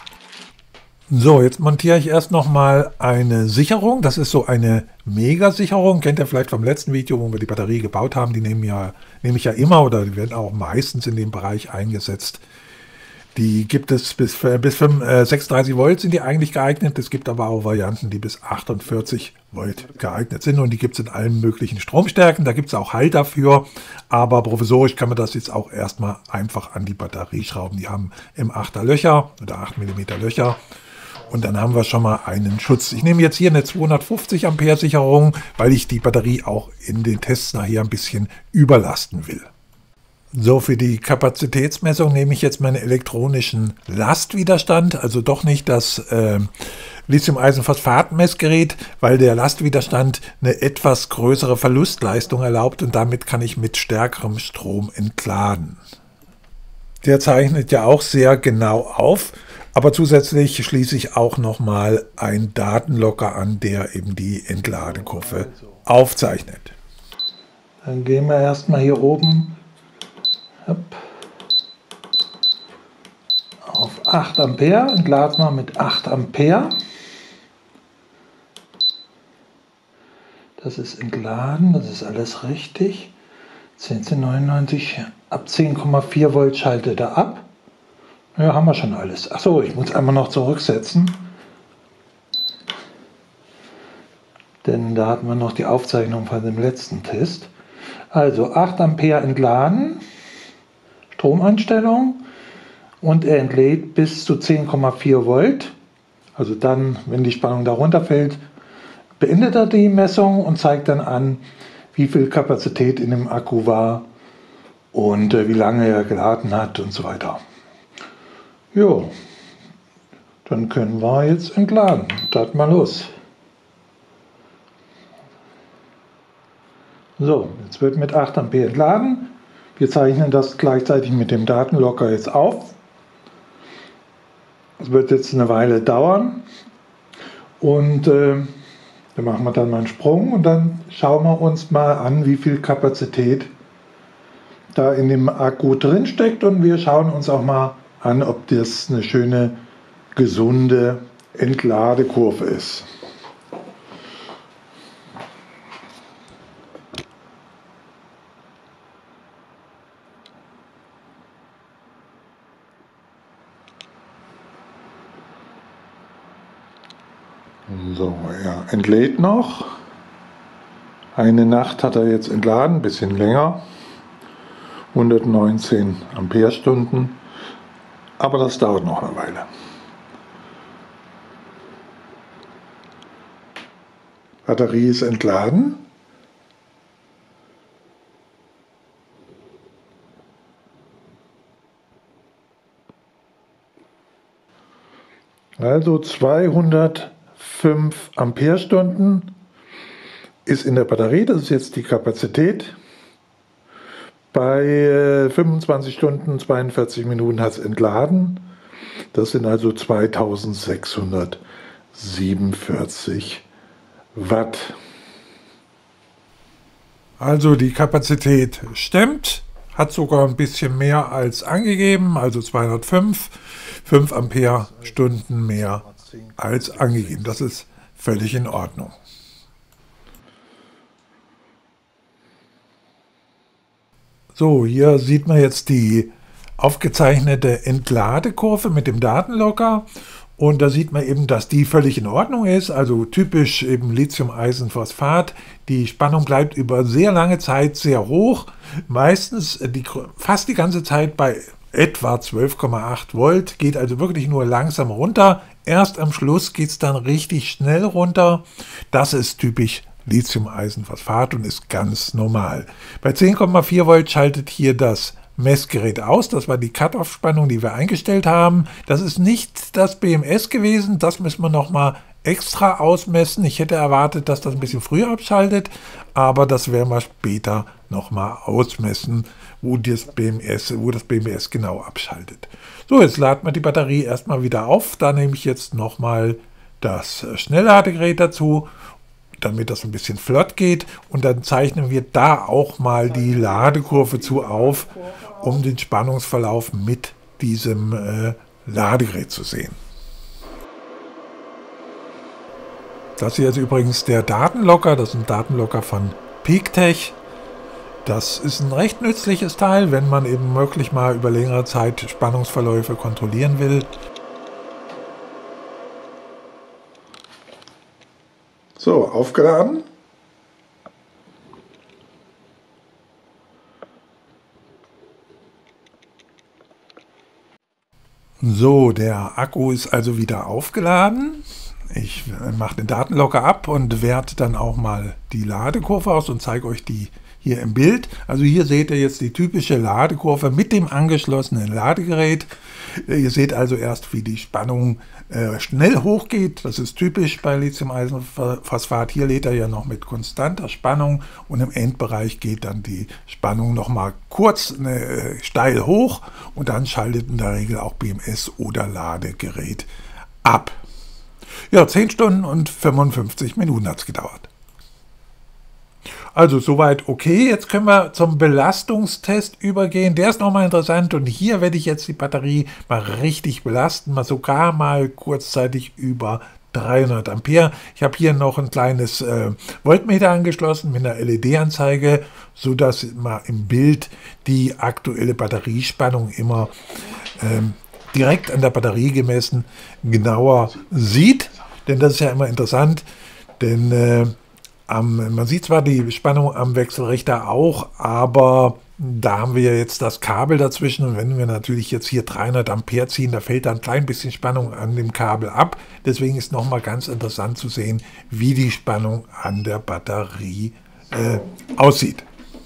So, jetzt montiere ich erst nochmal eine Sicherung. Das ist so eine Mega-Sicherung. Kennt ihr vielleicht vom letzten Video, wo wir die Batterie gebaut haben. Die nehme ich ja immer oder die werden auch meistens in dem Bereich eingesetzt. Die gibt es bis 36 Volt sind die eigentlich geeignet. Es gibt aber auch Varianten, die bis 48 Volt geeignet sind. Und die gibt es in allen möglichen Stromstärken. Da gibt es auch Halt dafür. Aber provisorisch kann man das jetzt auch erstmal einfach an die Batterie schrauben. Die haben M8er Löcher oder 8 mm Löcher. Und dann haben wir schon mal einen Schutz. Ich nehme jetzt hier eine 250 Ampere Sicherung, weil ich die Batterie auch in den Tests nachher ein bisschen überlasten will. So, für die Kapazitätsmessung nehme ich jetzt meinen elektronischen Lastwiderstand, also doch nicht das Lithium-Eisenphosphat-Messgerät, weil der Lastwiderstand eine etwas größere Verlustleistung erlaubt und damit kann ich mit stärkerem Strom entladen. Der zeichnet ja auch sehr genau auf, aber zusätzlich schließe ich auch nochmal einen Datenlogger an, der eben die Entladekurve aufzeichnet. Dann gehen wir erstmal hier oben auf 8 Ampere, entladen wir mit 8 Ampere. Das ist entladen, das ist alles richtig. 1099, ab 10,4 Volt schaltet er ab. Ja, haben wir schon alles. Achso, ich muss einmal noch zurücksetzen. Denn da hatten wir noch die Aufzeichnung von dem letzten Test. Also 8 Ampere entladen. Stromeinstellung und er entlädt bis zu 10,4 Volt, also dann, wenn die Spannung darunter fällt, beendet er die Messung und zeigt dann an, wie viel Kapazität in dem Akku war und wie lange er geladen hat und so weiter. Jo, dann können wir jetzt entladen. Starten mal los. So, jetzt wird mit 8 Ampere entladen. Wir zeichnen das gleichzeitig mit dem Datenlocker jetzt auf. Es wird jetzt eine Weile dauern und da machen wir dann mal einen Sprung und dann schauen wir uns mal an, wie viel Kapazität da in dem Akku drin steckt und wir schauen uns auch mal an, ob das eine schöne, gesunde Entladekurve ist. So, er entlädt noch. Eine Nacht hat er jetzt entladen, ein bisschen länger. 119 Amperestunden. Aber das dauert noch eine Weile. Batterie ist entladen. Also 205 Amperestunden ist in der Batterie, das ist jetzt die Kapazität. Bei 25 Stunden, 42 Minuten hat es entladen. Das sind also 2647 Watt. Also die Kapazität stimmt, hat sogar ein bisschen mehr als angegeben, also 205, 5 Amperestunden mehr als angegeben. Das ist völlig in Ordnung. So, hier sieht man jetzt die aufgezeichnete Entladekurve mit dem Datenlocker. Und da sieht man eben, dass die völlig in Ordnung ist, also typisch eben Lithium-Eisenphosphat. Die Spannung bleibt über sehr lange Zeit sehr hoch, meistens fast die ganze Zeit bei etwa 12,8 Volt, geht also wirklich nur langsam runter. Erst am Schluss geht es dann richtig schnell runter. Das ist typisch Lithium-Eisenphosphat und ist ganz normal. Bei 10,4 Volt schaltet hier das Messgerät aus. Das war die Cut-Off-Spannung, die wir eingestellt haben. Das ist nicht das BMS gewesen. Das müssen wir nochmal extra ausmessen. Ich hätte erwartet, dass das ein bisschen früher abschaltet, aber das werden wir später nochmal ausmessen, wo das BMS genau abschaltet. So, jetzt laden wir die Batterie erstmal wieder auf. Da nehme ich jetzt nochmal das Schnellladegerät dazu, damit das ein bisschen flott geht, und dann zeichnen wir da auch mal die Ladekurve zu auf, um den Spannungsverlauf mit diesem Ladegerät zu sehen. Das hier ist übrigens der Datenlocker, das ist ein Datenlocker von PeakTech. Das ist ein recht nützliches Teil, wenn man eben wirklich mal über längere Zeit Spannungsverläufe kontrollieren will. So, aufgeladen. So, der Akku ist also wieder aufgeladen. Ich mache den Datenlocker ab und werte dann auch mal die Ladekurve aus und zeige euch die hier im Bild. Also hier seht ihr jetzt die typische Ladekurve mit dem angeschlossenen Ladegerät. Ihr seht also erst, wie die Spannung schnell hochgeht. Das ist typisch bei Lithium-Eisenphosphat. Hier lädt er ja noch mit konstanter Spannung und im Endbereich geht dann die Spannung nochmal kurz steil hoch und dann schaltet in der Regel auch BMS oder Ladegerät ab. Ja, 10 Stunden und 55 Minuten hat es gedauert. Also soweit okay. Jetzt können wir zum Belastungstest übergehen. Der ist nochmal interessant und hier werde ich jetzt die Batterie mal richtig belasten, sogar mal kurzzeitig über 300 Ampere. Ich habe hier noch ein kleines Voltmeter angeschlossen mit einer LED-Anzeige, sodass man im Bild die aktuelle Batteriespannung immer direkt an der Batterie gemessen genauer sieht. Denn das ist ja immer interessant, denn man sieht zwar die Spannung am Wechselrichter auch, aber Da haben wir jetzt das Kabel dazwischen und wenn wir natürlich jetzt hier 300 Ampere ziehen, da fällt dann ein klein bisschen Spannung an dem Kabel ab. Deswegen ist nochmal ganz interessant zu sehen, wie die Spannung an der Batterie aussieht.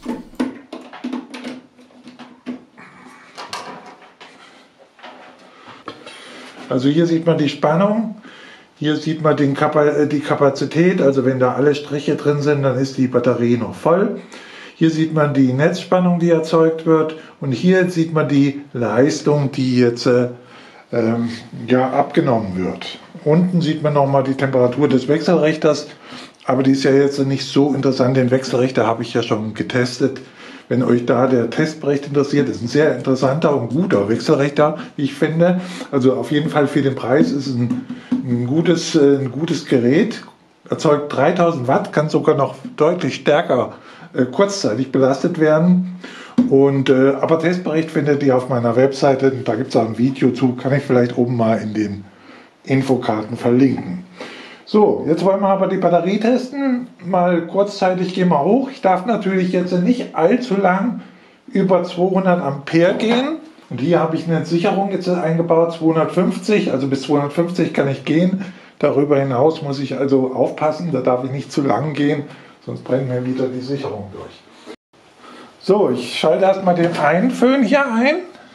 Also hier sieht man die Spannung, hier sieht man die Kapazität, also wenn da alle Striche drin sind, dann ist die Batterie noch voll. Hier sieht man die Netzspannung, die erzeugt wird, und hier sieht man die Leistung, die jetzt abgenommen wird. Unten sieht man nochmal die Temperatur des Wechselrichters, aber die ist ja jetzt nicht so interessant. Den Wechselrichter habe ich ja schon getestet. Wenn euch da der Testbericht interessiert, ist ein sehr interessanter und guter Wechselrichter, wie ich finde. Also auf jeden Fall für den Preis ist es ein gutes Gerät. Erzeugt 3000 Watt, kann sogar noch deutlich stärker kurzzeitig belastet werden. Aber Testbericht findet ihr auf meiner Webseite. Da gibt es auch ein Video zu, kann ich vielleicht oben mal in den Infokarten verlinken. So, jetzt wollen wir aber die Batterie testen. Mal kurzzeitig gehen wir hoch. Ich darf natürlich jetzt nicht allzu lang über 200 Ampere gehen. Und hier habe ich eine Sicherung jetzt eingebaut, 250. Also bis 250 kann ich gehen. Darüber hinaus muss ich also aufpassen, da darf ich nicht zu lang gehen, sonst brennt mir wieder die Sicherung durch. So, ich schalte erstmal den einen Föhn hier ein.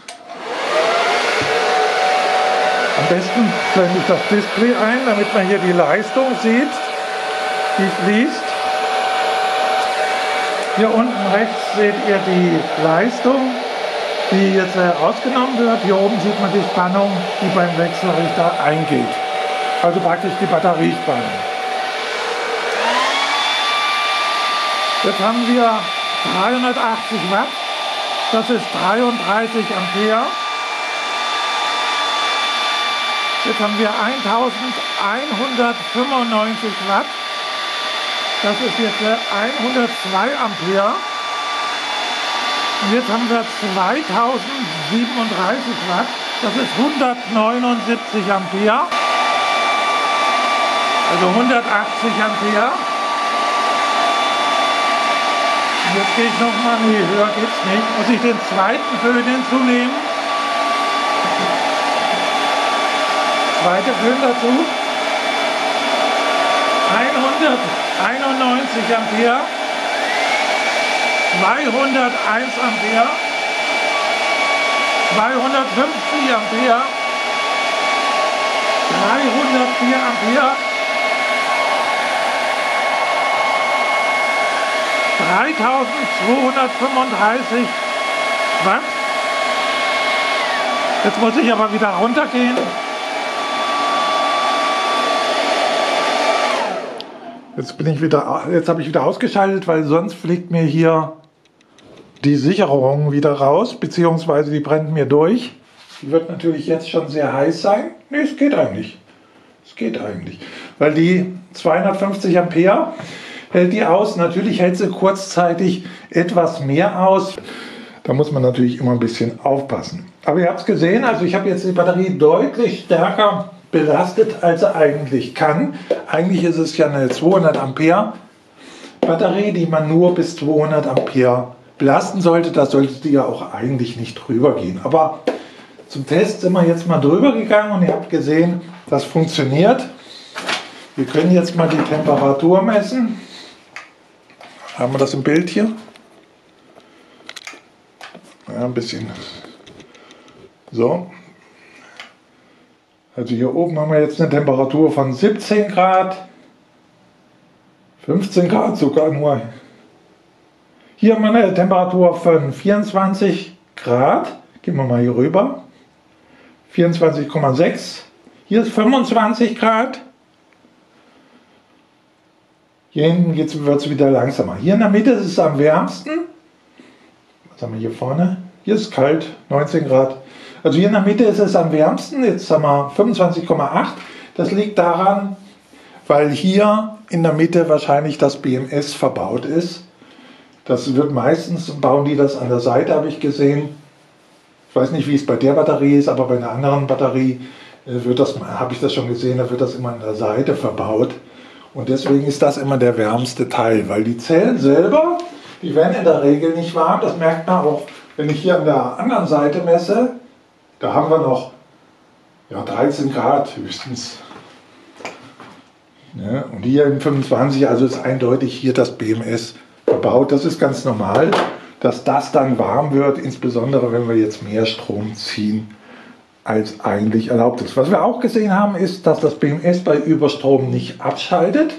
Am besten blende ich das Display ein, damit man hier die Leistung sieht, die fließt. Hier unten rechts seht ihr die Leistung, die jetzt rausgenommen wird. Hier oben sieht man die Spannung, die beim Wechselrichter eingeht. Also praktisch die Batteriespannung. Jetzt haben wir 380 Watt, das ist 33 Ampere. Jetzt haben wir 1195 Watt, das ist jetzt 102 Ampere. Und jetzt haben wir 2037 Watt, das ist 179 Ampere. Also 180 Ampere. Und jetzt gehe ich nochmal, nee, höher geht's nicht. Muss ich den zweiten Föhn hinzunehmen. Zweite Föhn dazu. 191 Ampere. 201 Ampere. 250 Ampere. 304 Ampere. 3235 Watt. Jetzt muss ich aber wieder runtergehen. Jetzt habe ich wieder ausgeschaltet, weil sonst fliegt mir hier die Sicherung wieder raus, beziehungsweise die brennt mir durch. Die wird natürlich jetzt schon sehr heiß sein. Nee, es geht eigentlich. Es geht eigentlich. Weil die 250 Ampere hält die aus. Natürlich hält sie kurzzeitig etwas mehr aus. Da muss man natürlich immer ein bisschen aufpassen. Aber ihr habt es gesehen, also ich habe jetzt die Batterie deutlich stärker belastet, als sie eigentlich kann. Eigentlich ist es ja eine 200 Ampere Batterie, die man nur bis 200 Ampere belasten sollte. Da sollte die ja auch eigentlich nicht drüber gehen. Aber zum Test sind wir jetzt mal drüber gegangen und ihr habt gesehen, das funktioniert. Wir können jetzt mal die Temperatur messen. Haben wir das im Bild hier? Ja, ein bisschen. So. Also hier oben haben wir jetzt eine Temperatur von 17 Grad. 15 Grad sogar nur. Hier haben wir eine Temperatur von 24 Grad. Gehen wir mal hier rüber. 24,6. Hier ist 25 Grad. Hier hinten wird es wieder langsamer. Hier in der Mitte ist es am wärmsten. Was haben wir hier vorne? Hier ist es kalt, 19 Grad. Also hier in der Mitte ist es am wärmsten. Jetzt haben wir 25,8. Das liegt daran, weil hier in der Mitte wahrscheinlich das BMS verbaut ist. Das wird meistens, bauen die das an der Seite, habe ich gesehen. Ich weiß nicht, wie es bei der Batterie ist, aber bei einer anderen Batterie habe ich das schon gesehen, da wird das immer an der Seite verbaut. Und deswegen ist das immer der wärmste Teil, weil die Zellen selber, Die werden in der Regel nicht warm. Das merkt man auch, wenn ich hier an der anderen Seite messe. Da haben wir noch 13 Grad höchstens. Ja, und hier im 25, also ist eindeutig hier das BMS verbaut. Das ist ganz normal, dass das dann warm wird, insbesondere wenn wir jetzt mehr Strom ziehen, als eigentlich erlaubt ist. Was wir auch gesehen haben, ist, dass das BMS bei Überstrom nicht abschaltet.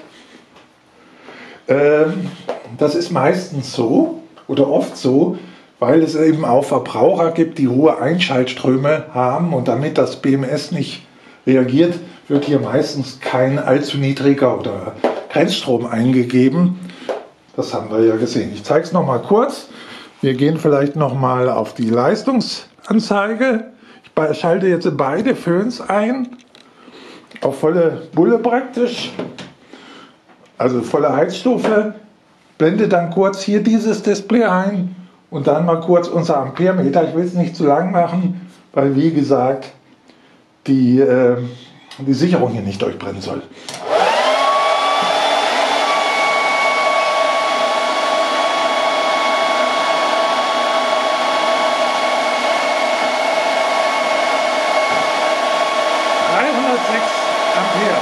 Das ist meistens so oder oft so, weil es eben auch Verbraucher gibt, die hohe Einschaltströme haben, und damit das BMS nicht reagiert, wird hier meistens kein allzu niedriger oder Grenzstrom eingegeben. Das haben wir ja gesehen. Ich zeige es noch mal kurz. Wir gehen vielleicht noch mal auf die Leistungsanzeige. Ich schalte jetzt beide Föhns ein, auf volle Bulle praktisch, also volle Heizstufe. Blende dann kurz hier dieses Display ein und dann mal kurz unser Amperemeter. Ich will es nicht zu lang machen, weil wie gesagt die Sicherung hier nicht durchbrennen soll. Ampere.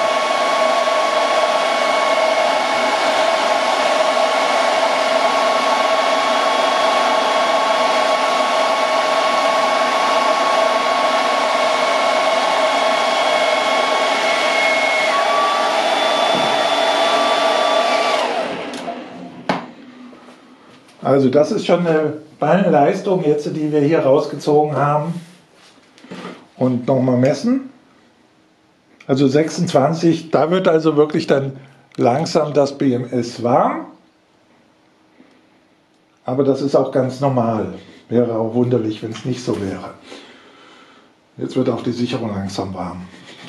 Also das ist schon eine Ballenleistung jetzt, die wir hier rausgezogen haben. Und nochmal messen. Also 26, da wird also wirklich dann langsam das BMS warm. Aber das ist auch ganz normal. Wäre auch wunderlich, wenn es nicht so wäre. Jetzt wird auch die Sicherung langsam warm.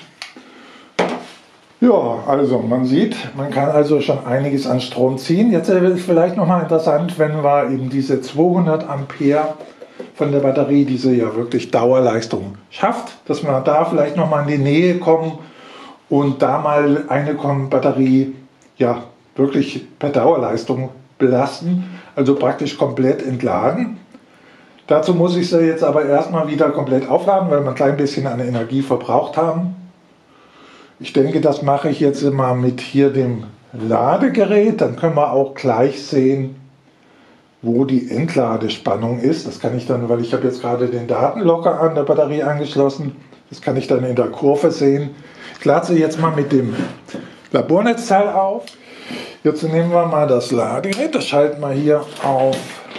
Ja, also man sieht, man kann also schon einiges an Strom ziehen. Jetzt ist vielleicht nochmal interessant, wenn wir eben diese 200 Ampere von der Batterie, diese ja wirklich Dauerleistung schafft, dass wir da vielleicht nochmal in die Nähe kommen und da mal eine Batterie ja wirklich per Dauerleistung belasten, also praktisch komplett entladen. Dazu muss ich sie jetzt aber erstmal wieder komplett aufladen, weil wir ein klein bisschen an Energie verbraucht haben. Ich denke, das mache ich jetzt mal mit hier dem Ladegerät, dann können wir auch gleich sehen, wo die Entladespannung ist. Das kann ich dann, weil ich habe jetzt gerade den Datenlogger an der Batterie angeschlossen, das kann ich dann in der Kurve sehen. Ich lade sie jetzt mal mit dem Labornetzteil auf. Jetzt nehmen wir mal das Ladegerät, das schalten wir hier auf.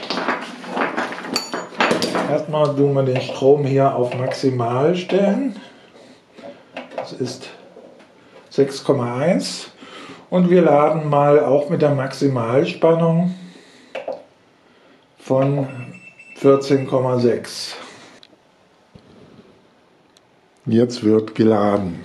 Erstmal tun wir den Strom hier auf maximal stellen. Das ist 6,1 und wir laden mal auch mit der Maximalspannung von 14,6. Jetzt wird geladen.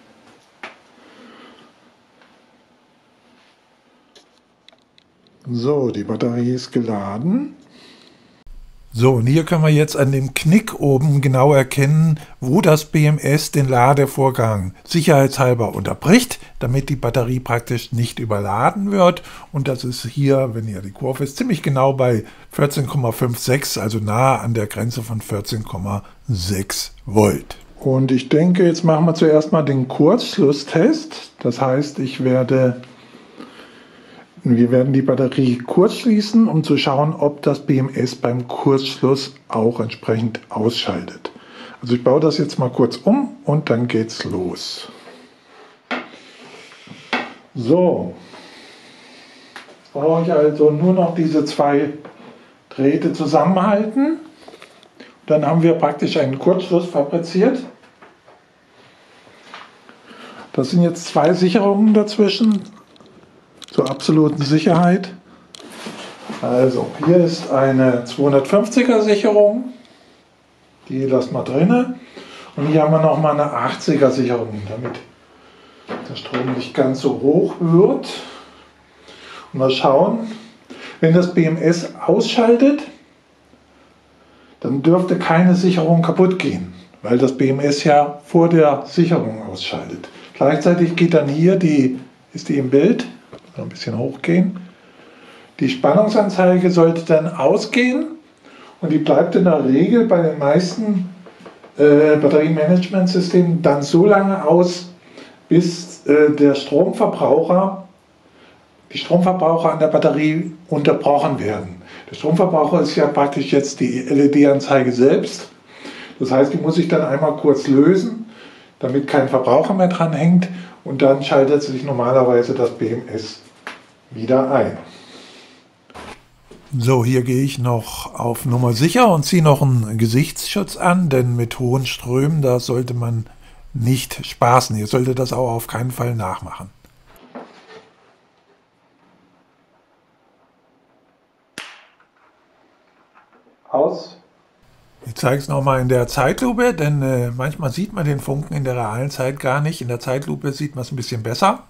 So, die Batterie ist geladen. So, und hier können wir jetzt an dem Knick oben genau erkennen, wo das BMS den Ladevorgang sicherheitshalber unterbricht, damit die Batterie praktisch nicht überladen wird. Und das ist hier, wenn ihr die Kurve ist, ziemlich genau bei 14,56, also nahe an der Grenze von 14,6 Volt. Und ich denke, jetzt machen wir zuerst mal den Kurzschlusstest. Das heißt, wir werden die Batterie kurz schließen, um zu schauen, ob das BMS beim Kurzschluss auch entsprechend ausschaltet. Also ich baue das jetzt mal kurz um und dann geht's los. So, jetzt brauche ich also nur noch diese zwei Drähte zusammenhalten. Dann haben wir praktisch einen Kurzschluss fabriziert. Das sind jetzt zwei Sicherungen dazwischen. Zur absoluten Sicherheit. Also hier ist eine 250er Sicherung, die lassen wir drin. Und hier haben wir nochmal eine 80er Sicherung, damit der Strom nicht ganz so hoch wird. Und mal schauen, wenn das BMS ausschaltet, dann dürfte keine Sicherung kaputt gehen, weil das BMS ja vor der Sicherung ausschaltet. Gleichzeitig geht dann hier ist die im Bild, ein bisschen hochgehen. Die Spannungsanzeige sollte dann ausgehen und die bleibt in der Regel bei den meisten Batteriemanagementsystemen dann so lange aus, bis die Stromverbraucher an der Batterie unterbrochen werden. Der Stromverbraucher ist ja praktisch jetzt die LED-Anzeige selbst. Das heißt, die muss ich dann einmal kurz lösen, damit kein Verbraucher mehr dran hängt, und dann schaltet sich normalerweise das BMS wieder ein. So, hier gehe ich noch auf Nummer sicher und ziehe noch einen Gesichtsschutz an, denn mit hohen Strömen, da sollte man nicht spaßen. Ihr solltet das auch auf keinen Fall nachmachen. Aus. Ich zeige es nochmal in der Zeitlupe, denn manchmal sieht man den Funken in der realen Zeit gar nicht. In der Zeitlupe sieht man es ein bisschen besser.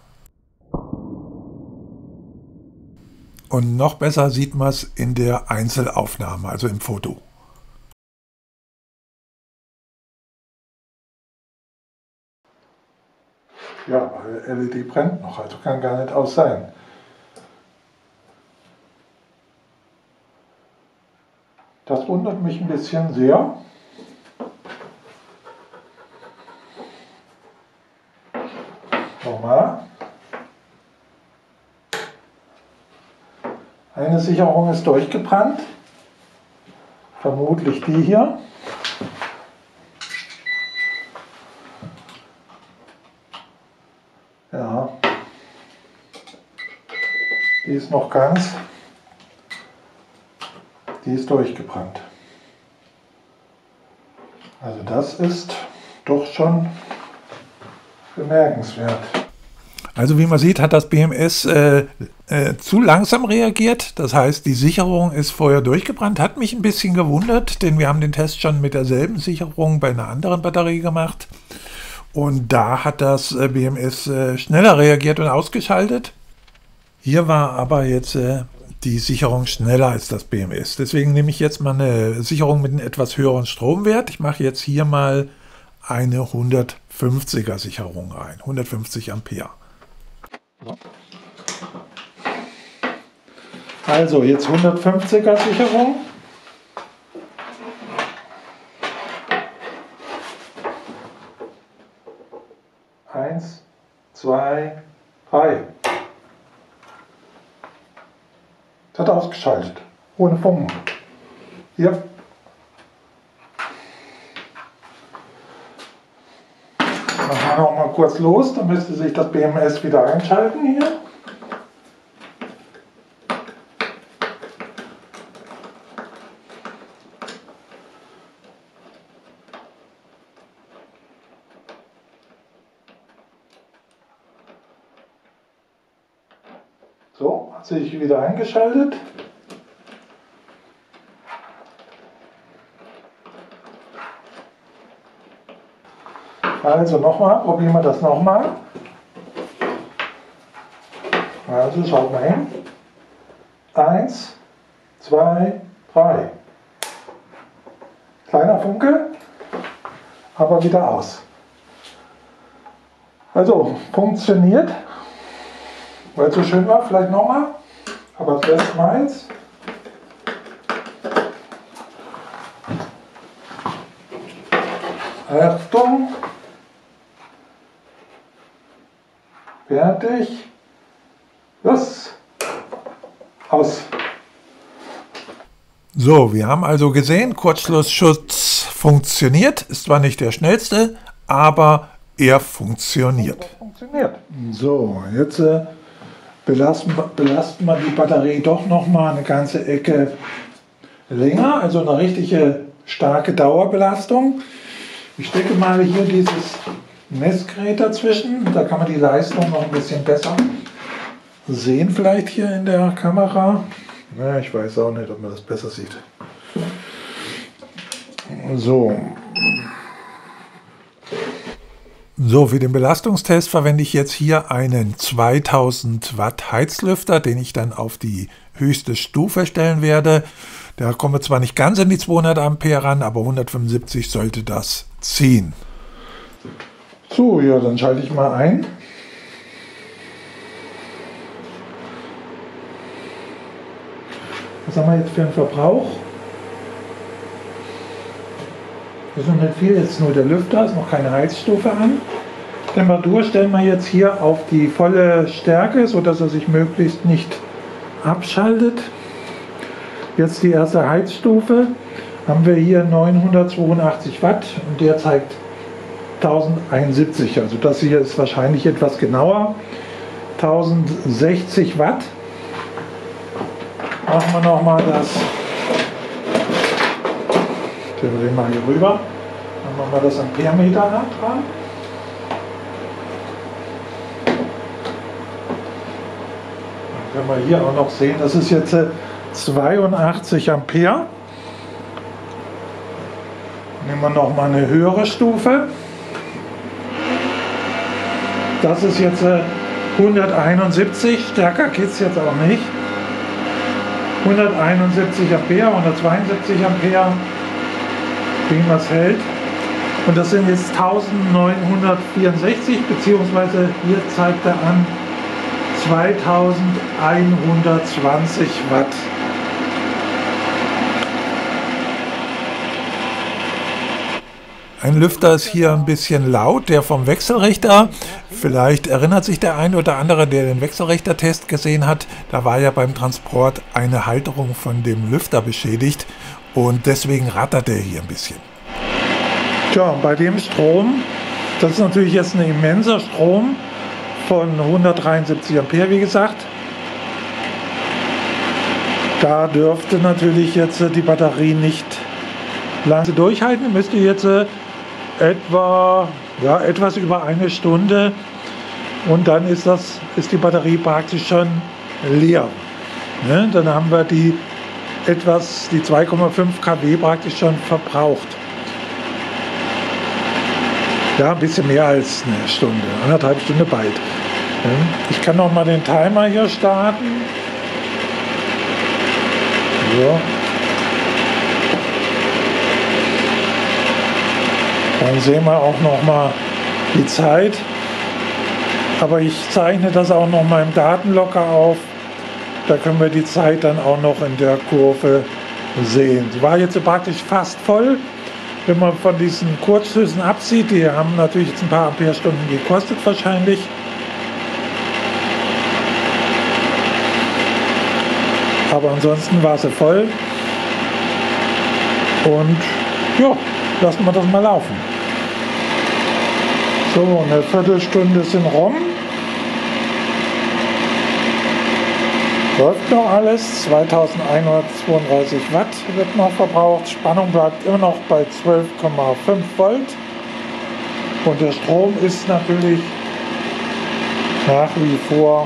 Und noch besser sieht man es in der Einzelaufnahme, also im Foto. Ja, weil LED brennt noch, also kann gar nicht aus sein. Das wundert mich ein bisschen sehr. Nochmal. Eine Sicherung ist durchgebrannt. Vermutlich die hier. Ja. Die ist noch ganz. Die ist durchgebrannt. Also das ist doch schon bemerkenswert. Also wie man sieht, hat das BMS zu langsam reagiert. Das heißt, die Sicherung ist vorher durchgebrannt. Hat mich ein bisschen gewundert, denn wir haben den Test schon mit derselben Sicherung bei einer anderen Batterie gemacht. Und da hat das BMS schneller reagiert und ausgeschaltet. Hier war aber jetzt die Sicherung schneller als das BMS. Deswegen nehme ich jetzt mal eine Sicherung mit einem etwas höheren Stromwert. Ich mache jetzt hier mal eine 150er Sicherung rein. 150 Ampere. Also jetzt 150er Sicherung. Eins, zwei, drei. Das hat ausgeschaltet. Ohne Funken. Hier. Machen wir noch mal kurz los, dann müsste sich das BMS wieder einschalten hier. So, hat sich wieder eingeschaltet. Also nochmal, probieren wir das nochmal. Also schaut mal hin. 1, 2, 3. Kleiner Funke, aber wieder aus. Also funktioniert. Weil es so schön war, vielleicht nochmal. Aber das letzte Mal jetzt. Achtung. Fertig. Los. Aus. So, wir haben also gesehen, Kurzschlussschutz funktioniert. Ist zwar nicht der schnellste, aber er funktioniert. So, jetzt belasten wir die Batterie doch noch mal eine ganze Ecke länger, also eine richtige starke Dauerbelastung. Ich stecke mal hier dieses Messgerät dazwischen, da kann man die Leistung noch ein bisschen besser sehen, vielleicht hier in der Kamera. Na, ich weiß auch nicht, ob man das besser sieht. So, für den Belastungstest verwende ich jetzt hier einen 2000 Watt Heizlüfter, den ich dann auf die höchste Stufe stellen werde. Da kommen wir zwar nicht ganz in die 200 Ampere ran, aber 175 sollte das ziehen. So, ja, dann schalte ich mal ein. Was haben wir jetzt für einen Verbrauch? Das ist noch nicht viel, jetzt nur der Lüfter, ist noch keine Heizstufe an. Temperatur stellen wir jetzt hier auf die volle Stärke, sodass er sich möglichst nicht abschaltet. Jetzt die erste Heizstufe. Haben wir hier 982 Watt und der zeigt 1071. Also das hier ist wahrscheinlich etwas genauer. 1060 Watt. Machen wir nochmal das. Stellen wir den mal hier rüber. Dann machen wir das Amperemeter dran. Dann können wir hier auch noch sehen, das ist jetzt 82 Ampere. Nehmen wir noch mal eine höhere Stufe. Das ist jetzt 171, stärker geht es jetzt auch nicht. 171 Ampere, 172 Ampere, wie man es hält. Und das sind jetzt 1964, beziehungsweise hier zeigt er an 2120 Watt. Ein Lüfter ist hier ein bisschen laut, der vom Wechselrichter. Vielleicht erinnert sich der eine oder andere, der den Wechselrichtertest gesehen hat. Da war ja beim Transport eine Halterung von dem Lüfter beschädigt und deswegen rattert er hier ein bisschen. Tja, bei dem Strom, das ist natürlich jetzt ein immenser Strom von 173 Ampere, wie gesagt. Da dürfte natürlich jetzt die Batterie nicht lange durchhalten. Müsste jetzt etwas über eine Stunde und dann ist die Batterie praktisch schon leer. Ne? Dann haben wir die 2,5 kW praktisch schon verbraucht. Ja, ein bisschen mehr als eine Stunde, 1,5 Stunden bald. Ne? Ich kann noch mal den Timer hier starten. So. Dann sehen wir auch noch mal die Zeit. Aber ich zeichne das auch noch mal im Datenlogger auf. Da können wir die Zeit dann auch noch in der Kurve sehen. Sie war jetzt praktisch fast voll. Wenn man von diesen Kurzschlüssen absieht, die haben natürlich jetzt ein paar Amperestunden gekostet wahrscheinlich. Aber ansonsten war sie voll. Und ja, lassen wir das mal laufen. So, eine Viertelstunde sind rum. Läuft noch alles. 2132 Watt wird noch verbraucht. Spannung bleibt immer noch bei 12,5 Volt. Und der Strom ist natürlich nach wie vor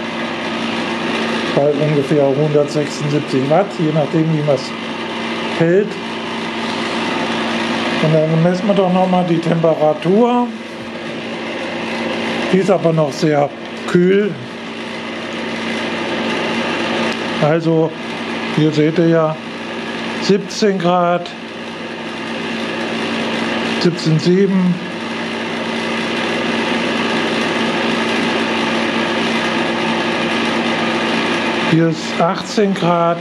bei ungefähr 176 Watt, je nachdem wie man es hält. Und dann messen wir doch nochmal die Temperatur. Die ist aber noch sehr kühl. Also hier seht ihr ja 17 Grad, 17,7. Hier ist 18 Grad,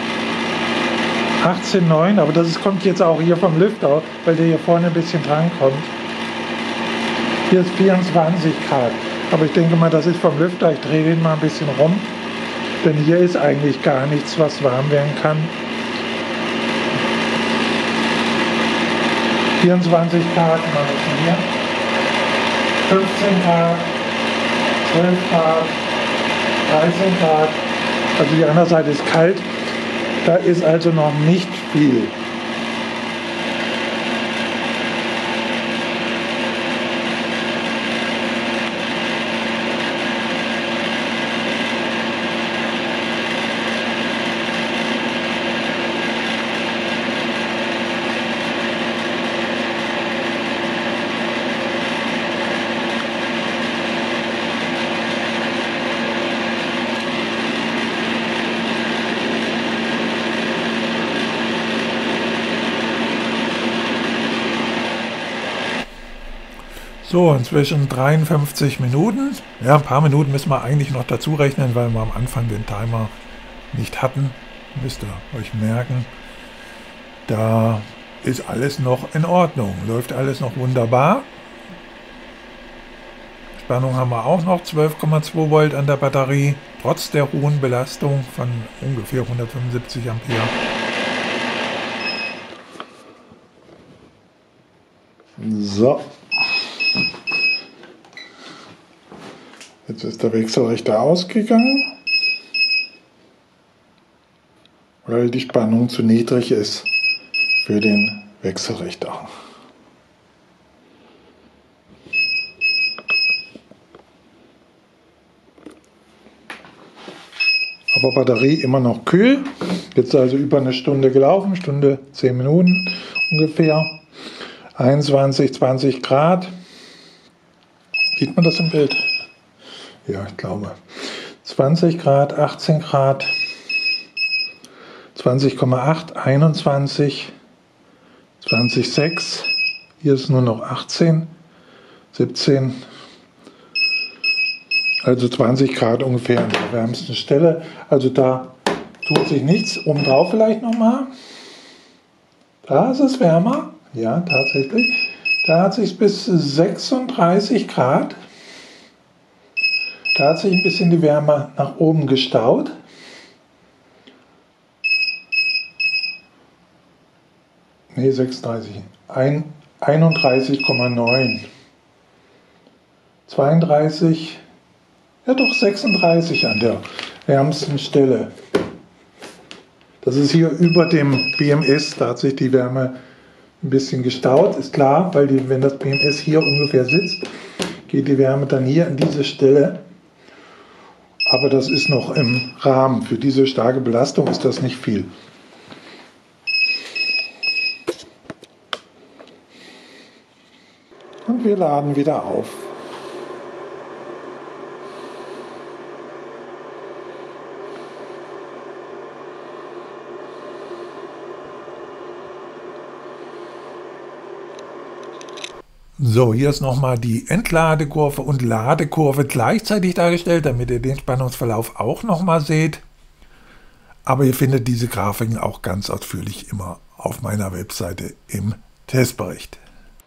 18,9, aber das kommt jetzt auch hier vom Lüfter, weil der hier vorne ein bisschen dran kommt. Hier ist 24 Grad, aber ich denke mal, das ist vom Lüfter, ich drehe den mal ein bisschen rum, denn hier ist eigentlich gar nichts, was warm werden kann. 24 Grad, hier 15 Grad, 12 Grad, 13 Grad. Also die andere Seite ist kalt, da ist also noch nicht viel. So, inzwischen 53 Minuten. Ja, ein paar Minuten müssen wir eigentlich noch dazu rechnen, weil wir am Anfang den Timer nicht hatten. müsst ihr euch merken, da ist alles noch in Ordnung, läuft alles noch wunderbar. Spannung haben wir auch noch, 12,2 Volt an der Batterie, trotz der hohen Belastung von ungefähr 175 Ampere. So. Jetzt ist der Wechselrichter ausgegangen, weil die Spannung zu niedrig ist für den Wechselrichter. Aber Batterie immer noch kühl. Jetzt also über eine Stunde gelaufen, Stunde 10 Minuten ungefähr. 21, 20 Grad. Sieht man das im Bild? Ja, ich glaube. 20 Grad, 18 Grad, 20,8, 21, 20,6. Hier ist nur noch 18, 17. Also 20 Grad ungefähr an der wärmsten Stelle. Also da tut sich nichts. Obendrauf vielleicht nochmal. Da ist es wärmer. Ja, tatsächlich. Da hat sich bis 36 Grad. Da hat sich ein bisschen die Wärme nach oben gestaut. Ne, 36. 31,9. 32. Ja doch, 36 an der wärmsten Stelle. Das ist hier über dem BMS, da hat sich die Wärme ein bisschen gestaut, ist klar, weil wenn das BMS hier ungefähr sitzt, geht die Wärme dann hier an diese Stelle. Aber das ist noch im Rahmen. Für diese starke Belastung ist das nicht viel. Und wir laden wieder auf. So, hier ist nochmal die Entladekurve und Ladekurve gleichzeitig dargestellt, damit ihr den Spannungsverlauf auch nochmal seht. Aber ihr findet diese Grafiken auch ganz ausführlich immer auf meiner Webseite im Testbericht.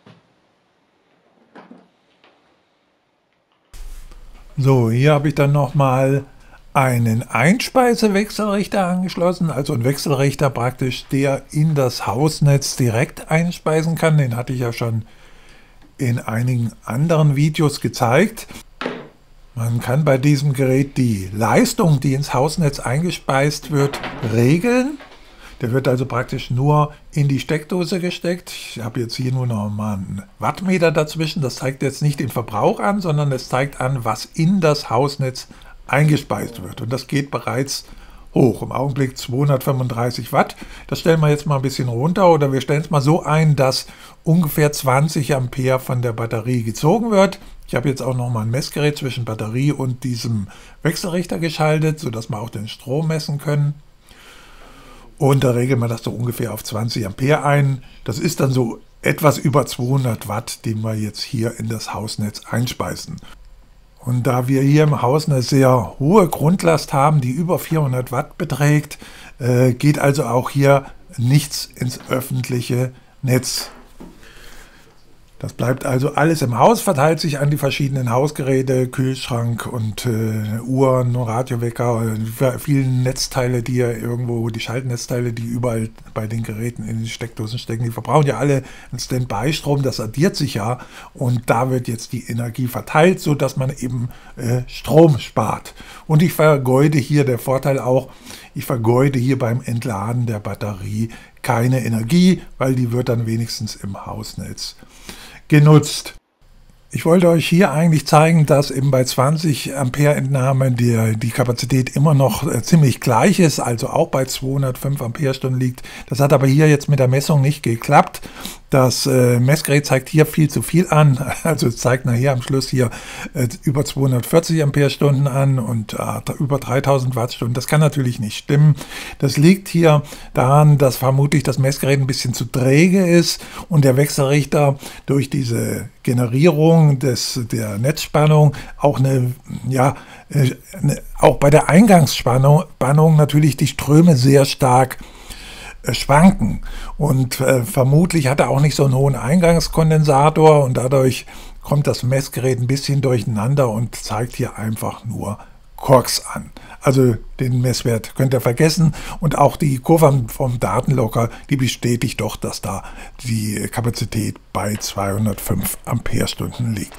So, hier habe ich dann nochmal einen Einspeisewechselrichter angeschlossen, also ein Wechselrichter praktisch, der in das Hausnetz direkt einspeisen kann. Den hatte ich ja schon in einigen anderen Videos gezeigt. Man kann bei diesem Gerät die Leistung, die ins Hausnetz eingespeist wird, regeln. Der wird also praktisch nur in die Steckdose gesteckt. Ich habe jetzt hier nur noch mal einen Wattmeter dazwischen. Das zeigt jetzt nicht den Verbrauch an, sondern es zeigt an, was in das Hausnetz eingespeist wird. Und das geht bereits hoch. Im Augenblick 235 Watt. Das stellen wir jetzt mal ein bisschen runter oder wir stellen es mal so ein, dass ungefähr 20 Ampere von der Batterie gezogen wird. Ich habe jetzt auch noch mal ein Messgerät zwischen Batterie und diesem Wechselrichter geschaltet, sodass wir auch den Strom messen können. Und da regeln wir das so ungefähr auf 20 Ampere ein. Das ist dann so etwas über 200 Watt, den wir jetzt hier in das Hausnetz einspeisen. Und da wir hier im Haus eine sehr hohe Grundlast haben, die über 400 Watt beträgt, geht also auch hier nichts ins öffentliche Netz. Das bleibt also alles im Haus, verteilt sich an die verschiedenen Hausgeräte, Kühlschrank und Uhren, Radiowecker, vielen Netzteile, die ja irgendwo, die Schaltnetzteile, die überall bei den Geräten in den Steckdosen stecken, die verbrauchen ja alle einen Standby-Strom, das addiert sich ja und da wird jetzt die Energie verteilt, sodass man eben Strom spart. Und ich vergeude hier, der Vorteil auch, ich vergeude hier beim Entladen der Batterie keine Energie, weil die wird dann wenigstens im Hausnetz genutzt. Ich wollte euch hier eigentlich zeigen, dass eben bei 20 Ampere Entnahme die Kapazität immer noch ziemlich gleich ist, also auch bei 205 Ampere Stunden liegt. Das hat aber hier jetzt mit der Messung nicht geklappt. Das Messgerät zeigt hier viel zu viel an, also es zeigt nachher am Schluss hier über 240 Ampere-Stunden an und über 3000 Wattstunden. Das kann natürlich nicht stimmen. Das liegt hier daran, dass vermutlich das Messgerät ein bisschen zu träge ist und der Wechselrichter durch diese Generierung der Netzspannung auch auch bei der Eingangsspannung natürlich die Ströme sehr stark schwanken und vermutlich hat er auch nicht so einen hohen Eingangskondensator und dadurch kommt das Messgerät ein bisschen durcheinander und zeigt hier einfach nur Quarks an. Also den Messwert könnt ihr vergessen und auch die Kurve vom Datenlogger, die bestätigt doch, dass da die Kapazität bei 205 Ampere-Stunden liegt.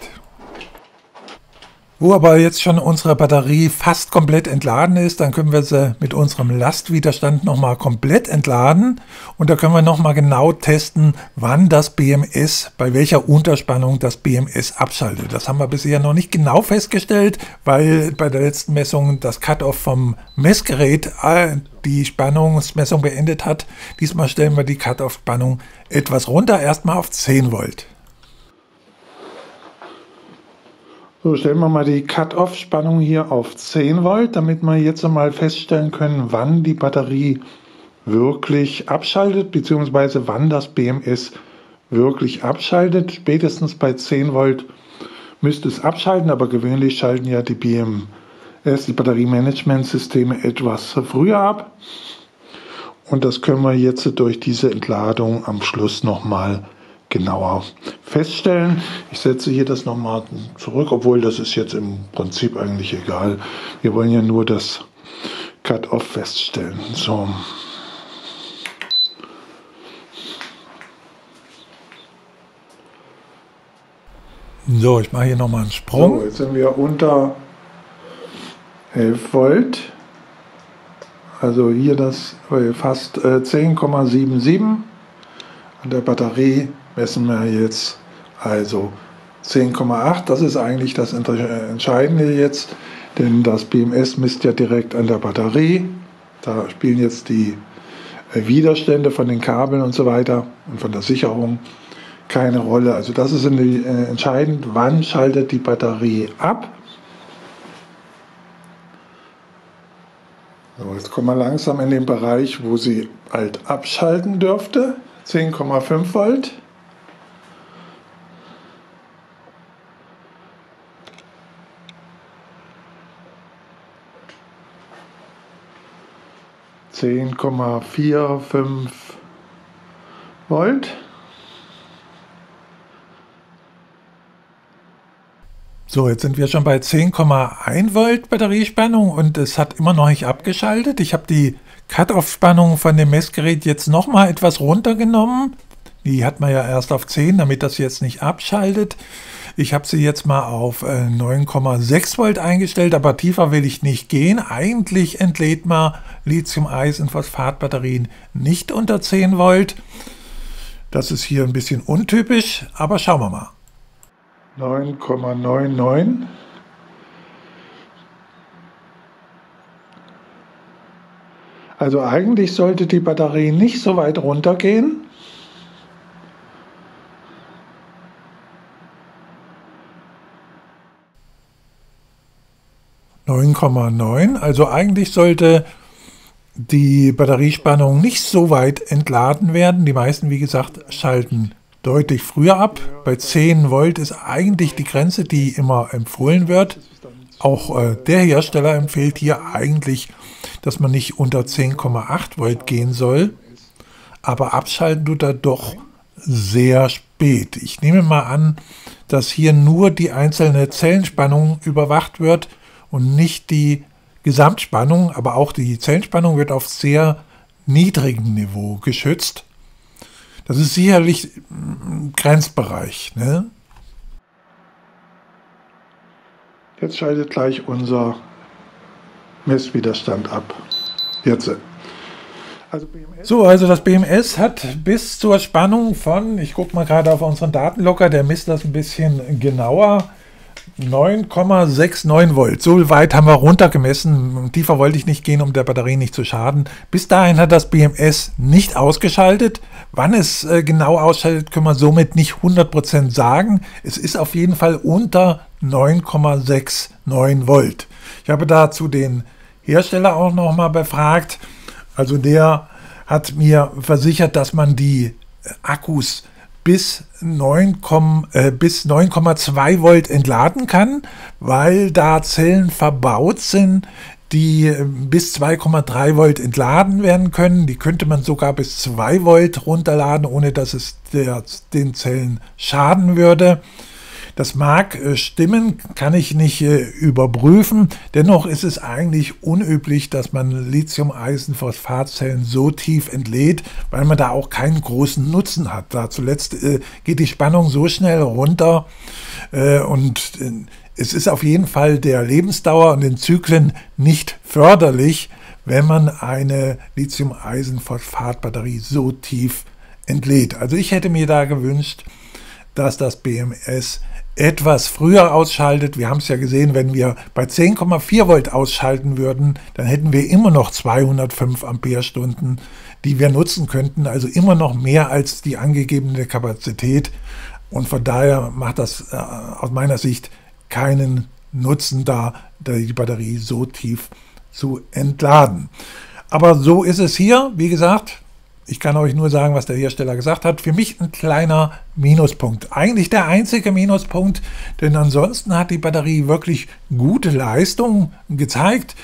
Wo aber jetzt schon unsere Batterie fast komplett entladen ist, dann können wir sie mit unserem Lastwiderstand nochmal komplett entladen und da können wir nochmal genau testen, wann das BMS, bei welcher Unterspannung das BMS abschaltet. Das haben wir bisher noch nicht genau festgestellt, weil bei der letzten Messung das Cut-off vom Messgerät die Spannungsmessung beendet hat. Diesmal stellen wir die Cut-off-Spannung etwas runter, erstmal auf 10 Volt. So, stellen wir mal die Cut-off-Spannung hier auf 10 Volt, damit wir jetzt mal feststellen können, wann die Batterie wirklich abschaltet, beziehungsweise wann das BMS wirklich abschaltet. Spätestens bei 10 Volt müsste es abschalten, aber gewöhnlich schalten ja die BMS, die Batteriemanagementsysteme, etwas früher ab. Und das können wir jetzt durch diese Entladung am Schluss nochmal genauer feststellen. Ich setze hier das nochmal zurück, obwohl das ist jetzt im Prinzip eigentlich egal. Wir wollen ja nur das Cut-off feststellen. So. So, ich mache hier nochmal einen Sprung. So, jetzt sind wir unter 11 Volt. Also hier das fast 10,77 an der Batterie. Messen wir jetzt also 10,8. Das ist eigentlich das Entscheidende jetzt, denn das BMS misst ja direkt an der Batterie. Da spielen jetzt die Widerstände von den Kabeln und so weiter und von der Sicherung keine Rolle. Also das ist entscheidend, wann schaltet die Batterie ab. So, jetzt kommen wir langsam in den Bereich, wo sie halt abschalten dürfte. 10,5 Volt. (10,45 Volt). So, jetzt sind wir schon bei 10,1 Volt Batteriespannung und es hat immer noch nicht abgeschaltet. Ich habe die Cut-off-Spannung von dem Messgerät jetzt nochmal etwas runtergenommen. Die hat man ja erst auf 10, damit das jetzt nicht abschaltet. Ich habe sie jetzt mal auf 9,6 Volt eingestellt, aber tiefer will ich nicht gehen. Eigentlich entlädt man Lithium-Eisen-Phosphat-Batterien nicht unter 10 Volt. Das ist hier ein bisschen untypisch, aber schauen wir mal. 9,99. Also eigentlich sollte die Batterie nicht so weit runtergehen. Also eigentlich sollte die Batteriespannung nicht so weit entladen werden. Die meisten, wie gesagt, schalten deutlich früher ab. Bei 10 Volt ist eigentlich die Grenze, die immer empfohlen wird. Auch der Hersteller empfiehlt hier eigentlich, dass man nicht unter 10,8 Volt gehen soll. Aber abschalten tut er doch sehr spät. Ich nehme mal an, dass hier nur die einzelne Zellenspannung überwacht wird und nicht die Gesamtspannung, aber auch die Zellenspannung wird auf sehr niedrigem Niveau geschützt. Das ist sicherlich ein Grenzbereich, ne? Jetzt schaltet gleich unser Messwiderstand ab. Jetzt. Also das BMS hat bis zur Spannung von, ich gucke mal gerade auf unseren Datenlogger, der misst das ein bisschen genauer, 9,69 Volt. So weit haben wir runtergemessen. Tiefer wollte ich nicht gehen, um der Batterie nicht zu schaden. Bis dahin hat das BMS nicht ausgeschaltet. Wann es genau ausschaltet, können wir somit nicht 100% sagen. Es ist auf jeden Fall unter 9,69 Volt. Ich habe dazu den Hersteller auch nochmal befragt. Also der hat mir versichert, dass man die Akkus bis 9,2 Volt entladen kann, weil da Zellen verbaut sind, die bis 2,3 Volt entladen werden können. Die könnte man sogar bis 2 Volt runterladen, ohne dass es den Zellen schaden würde. Das mag stimmen, kann ich nicht überprüfen. Dennoch ist es eigentlich unüblich, dass man Lithium-Eisen-Phosphat-Zellen so tief entlädt, weil man da auch keinen großen Nutzen hat. Da zuletzt geht die Spannung so schnell runter und es ist auf jeden Fall der Lebensdauer und den Zyklen nicht förderlich, wenn man eine Lithium-Eisen-Phosphat-Batterie so tief entlädt. Also ich hätte mir da gewünscht, dass das BMS etwas früher ausschaltet. Wir haben es ja gesehen, wenn wir bei 10,4 Volt ausschalten würden, dann hätten wir immer noch 205 Ampere-Stunden, die wir nutzen könnten, also immer noch mehr als die angegebene Kapazität. Und von daher macht das aus meiner Sicht keinen Nutzen, da die Batterie so tief zu entladen. Aber so ist es hier, wie gesagt. Ich kann euch nur sagen, was der Hersteller gesagt hat. Für mich ein kleiner Minuspunkt. Eigentlich der einzige Minuspunkt, denn ansonsten hat die Batterie wirklich gute Leistung gezeigt.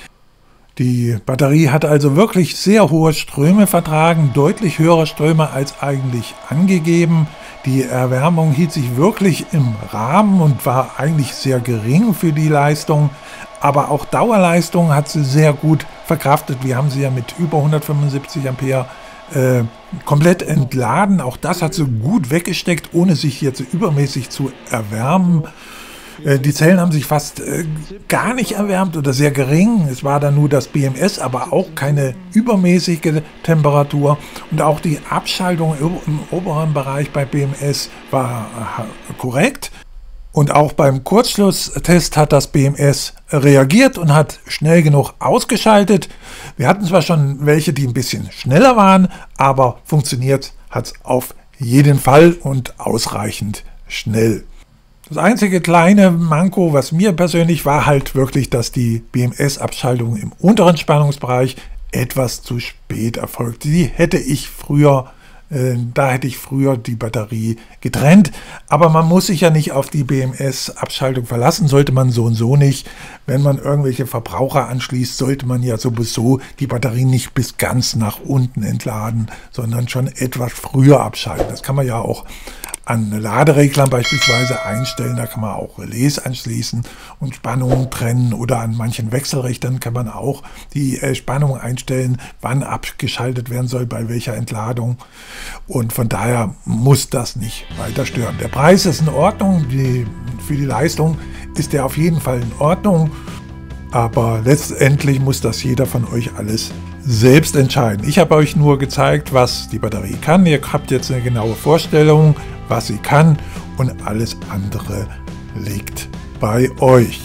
Die Batterie hat also wirklich sehr hohe Ströme vertragen, deutlich höhere Ströme als eigentlich angegeben. Die Erwärmung hielt sich wirklich im Rahmen und war eigentlich sehr gering für die Leistung. Aber auch Dauerleistung hat sie sehr gut verkraftet. Wir haben sie ja mit über 175 Ampere komplett entladen. Auch das hat sie gut weggesteckt, ohne sich jetzt übermäßig zu erwärmen. Die Zellen haben sich fast gar nicht erwärmt oder sehr gering. Es war dann nur das BMS, aber auch keine übermäßige Temperatur. Und auch die Abschaltung im oberen Bereich bei BMS war korrekt. Und auch beim Kurzschlusstest hat das BMS reagiert und hat schnell genug ausgeschaltet. Wir hatten zwar schon welche, die ein bisschen schneller waren, aber funktioniert hat es auf jeden Fall und ausreichend schnell. Das einzige kleine Manko, was mir persönlich war, halt wirklich, dass die BMS-Abschaltung im unteren Spannungsbereich etwas zu spät erfolgt. Da hätte ich früher die Batterie getrennt, aber man muss sich ja nicht auf die BMS-Abschaltung verlassen, sollte man so und so nicht. Wenn man irgendwelche Verbraucher anschließt, sollte man ja sowieso die Batterie nicht bis ganz nach unten entladen, sondern schon etwas früher abschalten. Das kann man ja auch an Ladereglern beispielsweise einstellen, da kann man auch Relais anschließen und Spannungen trennen, oder an manchen Wechselrichtern kann man auch die Spannung einstellen, wann abgeschaltet werden soll, bei welcher Entladung, und von daher muss das nicht weiter stören. Der Preis ist in Ordnung, für die Leistung ist der auf jeden Fall in Ordnung, aber letztendlich muss das jeder von euch alles selbst entscheiden. Ich habe euch nur gezeigt, was die Batterie kann. Ihr habt jetzt eine genaue Vorstellung, was sie kann, und alles andere liegt bei euch.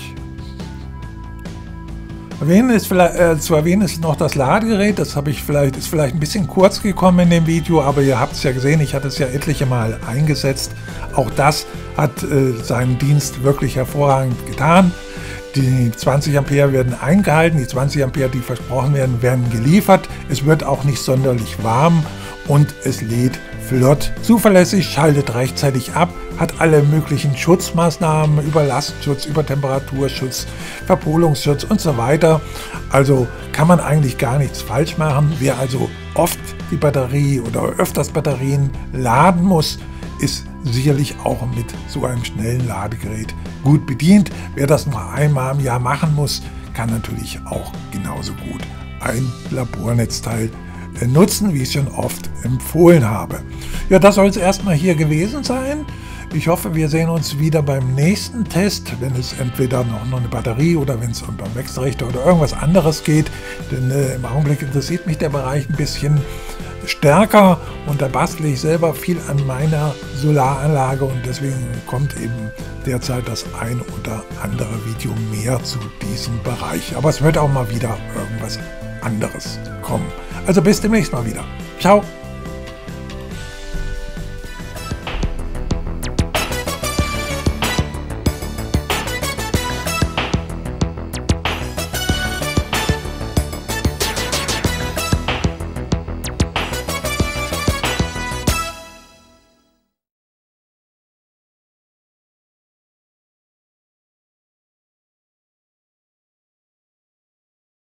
Zu erwähnen ist noch das Ladegerät. Das ist vielleicht ein bisschen kurz gekommen in dem Video, aber ihr habt es ja gesehen, ich hatte es ja etliche Mal eingesetzt. Auch das hat seinen Dienst wirklich hervorragend getan. Die 20 Ampere werden eingehalten, die 20 Ampere, die versprochen werden, werden geliefert. Es wird auch nicht sonderlich warm und es lädt flott, zuverlässig, schaltet rechtzeitig ab, hat alle möglichen Schutzmaßnahmen über Lastschutz, über Temperaturschutz, Verpolungsschutz und so weiter. Also kann man eigentlich gar nichts falsch machen. Wer also oft die Batterie oder öfters Batterien laden muss, ist sicherlich auch mit so einem schnellen Ladegerät gut bedient. Wer das nur einmal im Jahr machen muss, kann natürlich auch genauso gut ein Labornetzteil nutzen, wie ich es schon oft empfohlen habe. Ja, das soll es erstmal hier gewesen sein. Ich hoffe, wir sehen uns wieder beim nächsten Test, wenn es entweder noch eine Batterie oder wenn es um einen Wechselrichter oder irgendwas anderes geht. Denn im Augenblick interessiert mich der Bereich ein bisschen. stärker und da bastle ich selber viel an meiner Solaranlage und deswegen kommt eben derzeit das ein oder andere Video mehr zu diesem Bereich. Aber es wird auch mal wieder irgendwas anderes kommen. Also bis demnächst mal wieder. Ciao!